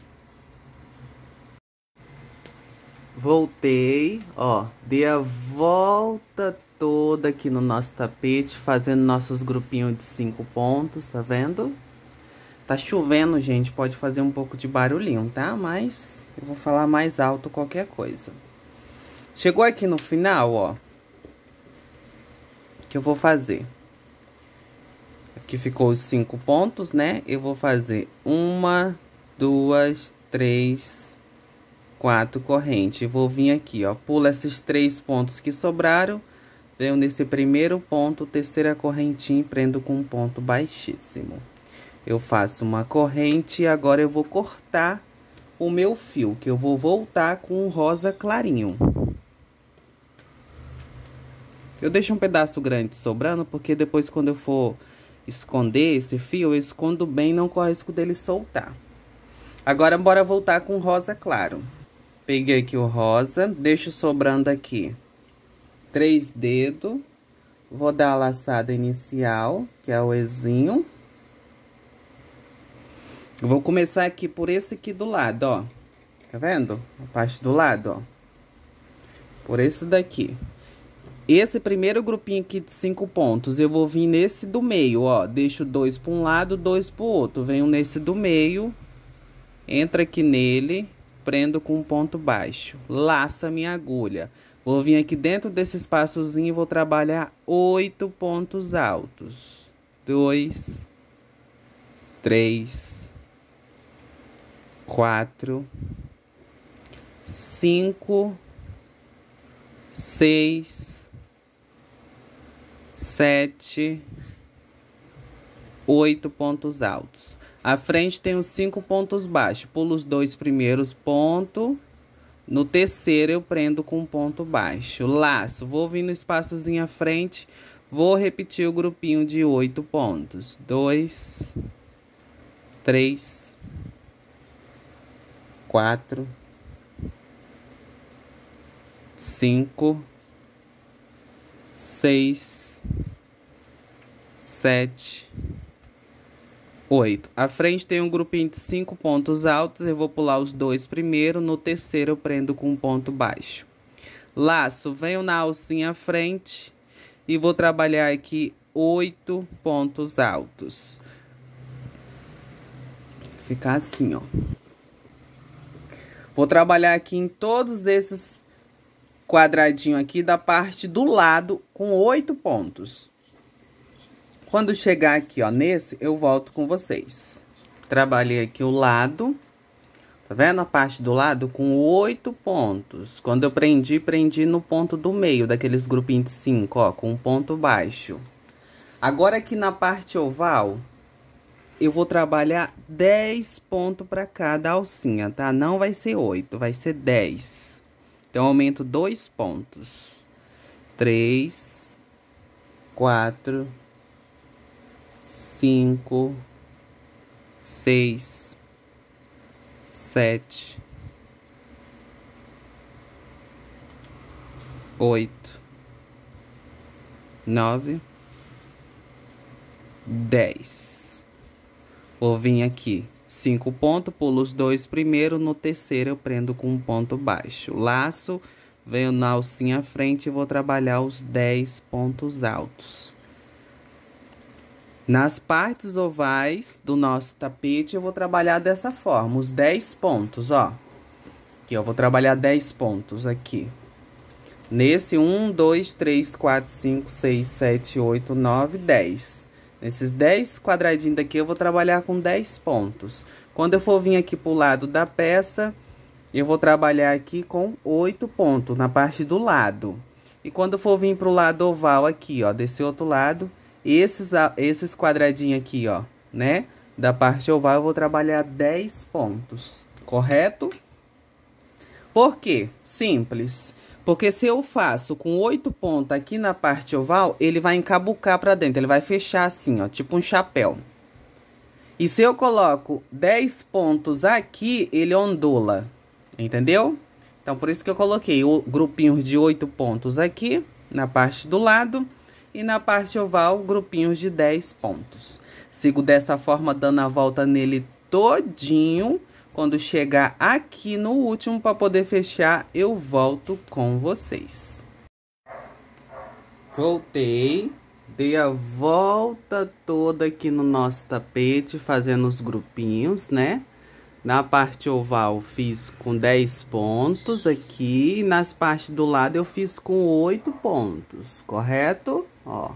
Voltei, ó. Dei a volta toda aqui no nosso tapete, fazendo nossos grupinhos de cinco pontos, tá vendo? Tá chovendo, gente, pode fazer um pouco de barulhinho, tá? Mas... eu vou falar mais alto qualquer coisa. Chegou aqui no final, ó. O que eu vou fazer? Aqui ficou os cinco pontos, né? Eu vou fazer uma, duas, três, quatro correntes. Vou vir aqui, ó. Pulo esses três pontos que sobraram. Venho nesse primeiro ponto, terceira correntinha e prendo com um ponto baixíssimo. Eu faço uma corrente e agora eu vou cortar o meu fio, que eu vou voltar com um rosa clarinho. Eu deixo um pedaço grande sobrando, porque depois quando eu for esconder esse fio, eu escondo bem, não corre risco dele soltar. Agora, bora voltar com rosa claro. Peguei aqui o rosa, deixo sobrando aqui três dedos. Vou dar a laçada inicial, que é o ezinho. Vou começar aqui por esse aqui do lado, ó. Tá vendo? A parte do lado, ó. por esse daqui. Esse primeiro grupinho aqui de cinco pontos, eu vou vir nesse do meio, ó. Deixo dois para um lado, dois para o outro. Venho nesse do meio, entra aqui nele, prendo com um ponto baixo. Laça minha agulha. Vou vir aqui dentro desse espaçozinho e vou trabalhar oito pontos altos. Dois, três, quatro, cinco, seis, sete, oito pontos altos. A frente tem os cinco pontos baixos. Pulo os dois primeiros pontos. No terceiro, eu prendo com um ponto baixo. Laço. Vou vir no espaçozinho à frente. Vou repetir o grupinho de oito pontos. Dois, três, quatro, cinco, seis, sete, oito. A frente tem um grupinho de cinco pontos altos. Eu vou pular os dois primeiro. No terceiro, eu prendo com um ponto baixo. Laço, venho na alcinha à frente e vou trabalhar aqui oito pontos altos. Ficar assim, ó. Vou trabalhar aqui em todos esses quadradinhos aqui da parte do lado com oito pontos. Quando chegar aqui, ó, nesse, eu volto com vocês. Trabalhei aqui o lado, tá vendo a parte do lado? Com oito pontos. Quando eu prendi, prendi no ponto do meio, daqueles grupinhos de cinco, ó, com um ponto baixo. Agora aqui na parte oval, eu vou trabalhar dez pontos para cada alcinha, tá? Não vai ser oito, vai ser dez. Então, eu aumento dois pontos. Três, quatro, cinco, seis, sete, oito, nove, dez. Vou vir aqui, cinco pontos, pulo os dois primeiro, no terceiro eu prendo com um ponto baixo. Laço, venho na alcinha à frente e vou trabalhar os dez pontos altos. Nas partes ovais do nosso tapete, eu vou trabalhar dessa forma, os dez pontos, ó. Aqui, eu vou trabalhar dez pontos aqui. Nesse, um, dois, três, quatro, cinco, seis, sete, oito, nove, dez. Nesses dez quadradinhos daqui, eu vou trabalhar com dez pontos. Quando eu for vir aqui pro lado da peça, eu vou trabalhar aqui com oito pontos na parte do lado. E quando eu for vir pro lado oval aqui, ó, desse outro lado, esses, esses quadradinhos aqui, ó, né, da parte oval, eu vou trabalhar dez pontos, correto? Por quê? Simples. Porque se eu faço com oito pontos aqui na parte oval, ele vai encabucar pra dentro, ele vai fechar assim, ó, tipo um chapéu. E se eu coloco dez pontos aqui, ele ondula, entendeu? Então, por isso que eu coloquei o grupinhos de oito pontos aqui, na parte do lado, e na parte oval, grupinhos de dez pontos. Sigo dessa forma, dando a volta nele todinho. Quando chegar aqui no último, para poder fechar, eu volto com vocês. Voltei, dei a volta toda aqui no nosso tapete, fazendo os grupinhos, né? Na parte oval, fiz com dez pontos aqui. E nas partes do lado, eu fiz com oito pontos, correto? Ó.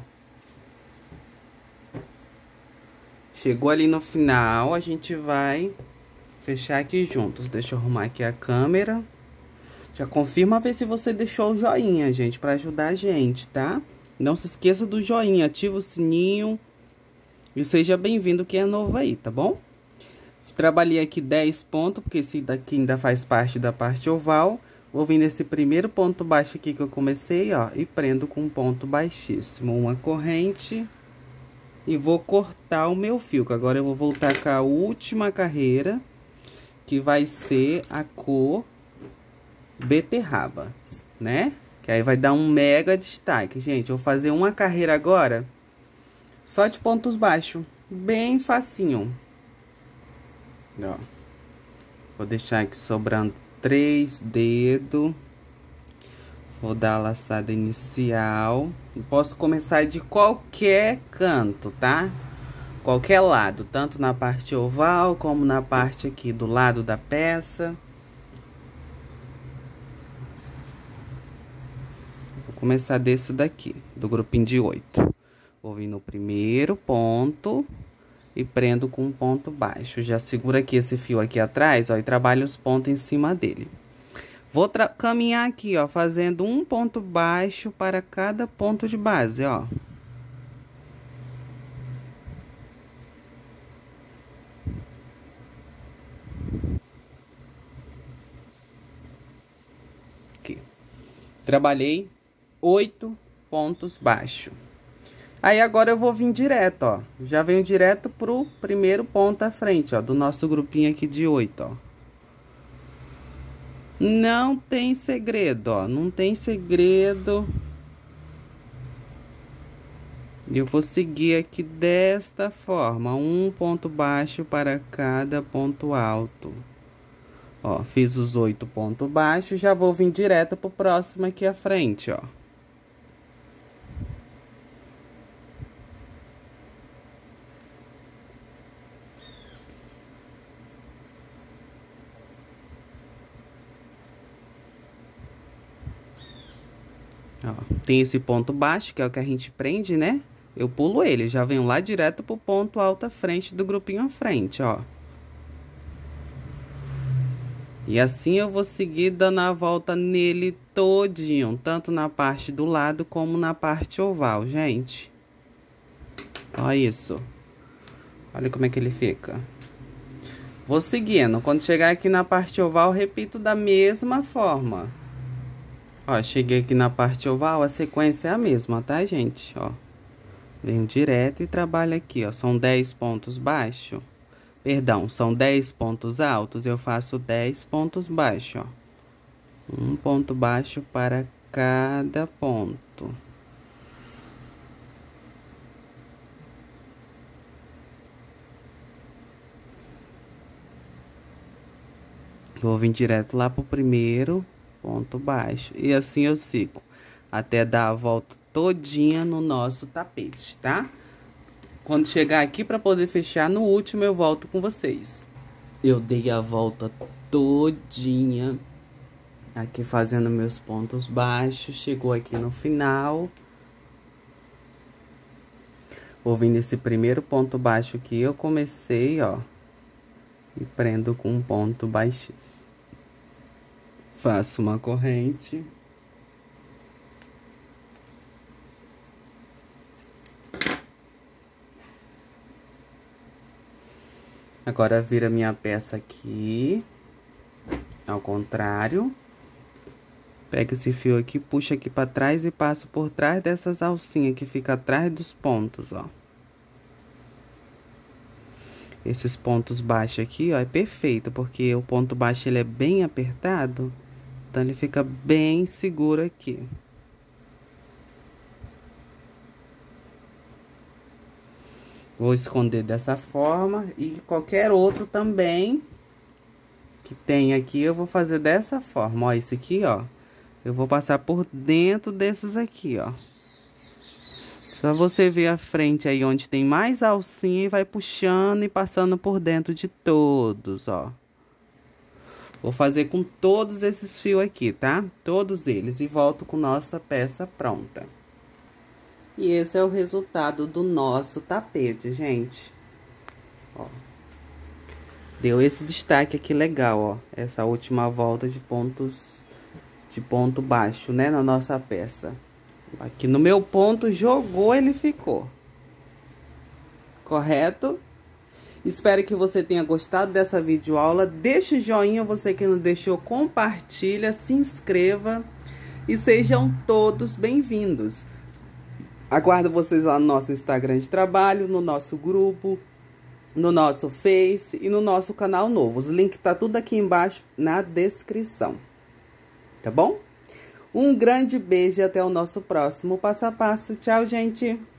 Chegou ali no final, a gente vai fechar aqui juntos. Deixa eu arrumar aqui a câmera. Já confirma ver se você deixou o joinha, gente, para ajudar a gente, tá? Não se esqueça do joinha, ativa o sininho. E seja bem-vindo quem é novo aí, tá bom? Trabalhei aqui dez pontos, porque esse daqui ainda faz parte da parte oval. Vou vir nesse primeiro ponto baixo aqui que eu comecei, ó, e prendo com um ponto baixíssimo. Uma corrente. E vou cortar o meu fio, que agora eu vou voltar com a última carreira, que vai ser a cor beterraba, né? Que aí vai dar um mega destaque, gente. Eu vou fazer uma carreira agora, só de pontos baixos, bem facinho. Ó, vou deixar aqui sobrando três dedos. Vou dar a laçada inicial. Posso começar de qualquer canto, tá? Qualquer lado, tanto na parte oval como na parte aqui do lado da peça. Vou começar desse daqui, do grupinho de oito. Vou vir no primeiro ponto e prendo com um ponto baixo. Já segura aqui esse fio aqui atrás, ó, e trabalho os pontos em cima dele. Vou caminhar aqui, ó, fazendo um ponto baixo para cada ponto de base, ó. Aqui. Trabalhei oito pontos baixos. Aí, agora eu vou vir direto, ó. Já venho direto pro primeiro ponto à frente, ó, do nosso grupinho aqui de oito, ó. Não tem segredo, ó. Não tem segredo. Eu vou seguir aqui desta forma. Um ponto baixo para cada ponto alto. Ó, fiz os oito pontos baixos. Já vou vir direto pro próximo aqui à frente, ó. Ó, tem esse ponto baixo, que é o que a gente prende, né? Eu pulo ele, já venho lá direto pro ponto alto à frente do grupinho à frente, ó. E assim eu vou seguir dando a volta nele todinho, tanto na parte do lado como na parte oval, gente. Ó isso. Olha como é que ele fica. Vou seguindo. Quando chegar aqui na parte oval, repito da mesma forma. Ó, cheguei aqui na parte oval, a sequência é a mesma, tá, gente? Ó, venho direto e trabalho aqui, ó. São dez pontos baixos. Perdão, são dez pontos altos, eu faço dez pontos baixos, ó. Um ponto baixo para cada ponto. Vou vir direto lá pro primeiro ponto baixo. E assim eu sigo até dar a volta todinha no nosso tapete, tá? Quando chegar aqui para poder fechar no último, eu volto com vocês. Eu dei a volta todinha aqui fazendo meus pontos baixos. Chegou aqui no final. Vou vir nesse primeiro ponto baixo que eu comecei, ó. E prendo com um ponto baixo. Faço uma corrente. Agora vira minha peça aqui, ao contrário. Pega esse fio aqui, puxa aqui pra trás e passo por trás dessas alcinhas que fica atrás dos pontos, ó. Esses pontos baixos aqui, ó, é perfeito, porque o ponto baixo ele é bem apertado. Então, ele fica bem seguro aqui. Vou esconder dessa forma e qualquer outro também que tem aqui, eu vou fazer dessa forma. Ó, esse aqui, ó, eu vou passar por dentro desses aqui, ó. Só você ver a frente aí onde tem mais alcinha e vai puxando e passando por dentro de todos, ó. Vou fazer com todos esses fios aqui, tá? Todos eles. E volto com nossa peça pronta. E esse é o resultado do nosso tapete, gente. Ó. Deu esse destaque aqui legal, ó. Essa última volta de pontos, de ponto baixo, né? Na nossa peça. Aqui no meu ponto, jogou, ele ficou. Correto? Espero que você tenha gostado dessa videoaula. Deixa o joinha, você que não deixou, compartilha, se inscreva. E sejam todos bem-vindos. Aguardo vocês lá no nosso Instagram de trabalho, no nosso grupo, no nosso Face e no nosso canal novo. Os links tá tudo aqui embaixo na descrição. Tá bom? Um grande beijo e até o nosso próximo passo a passo. Tchau, gente!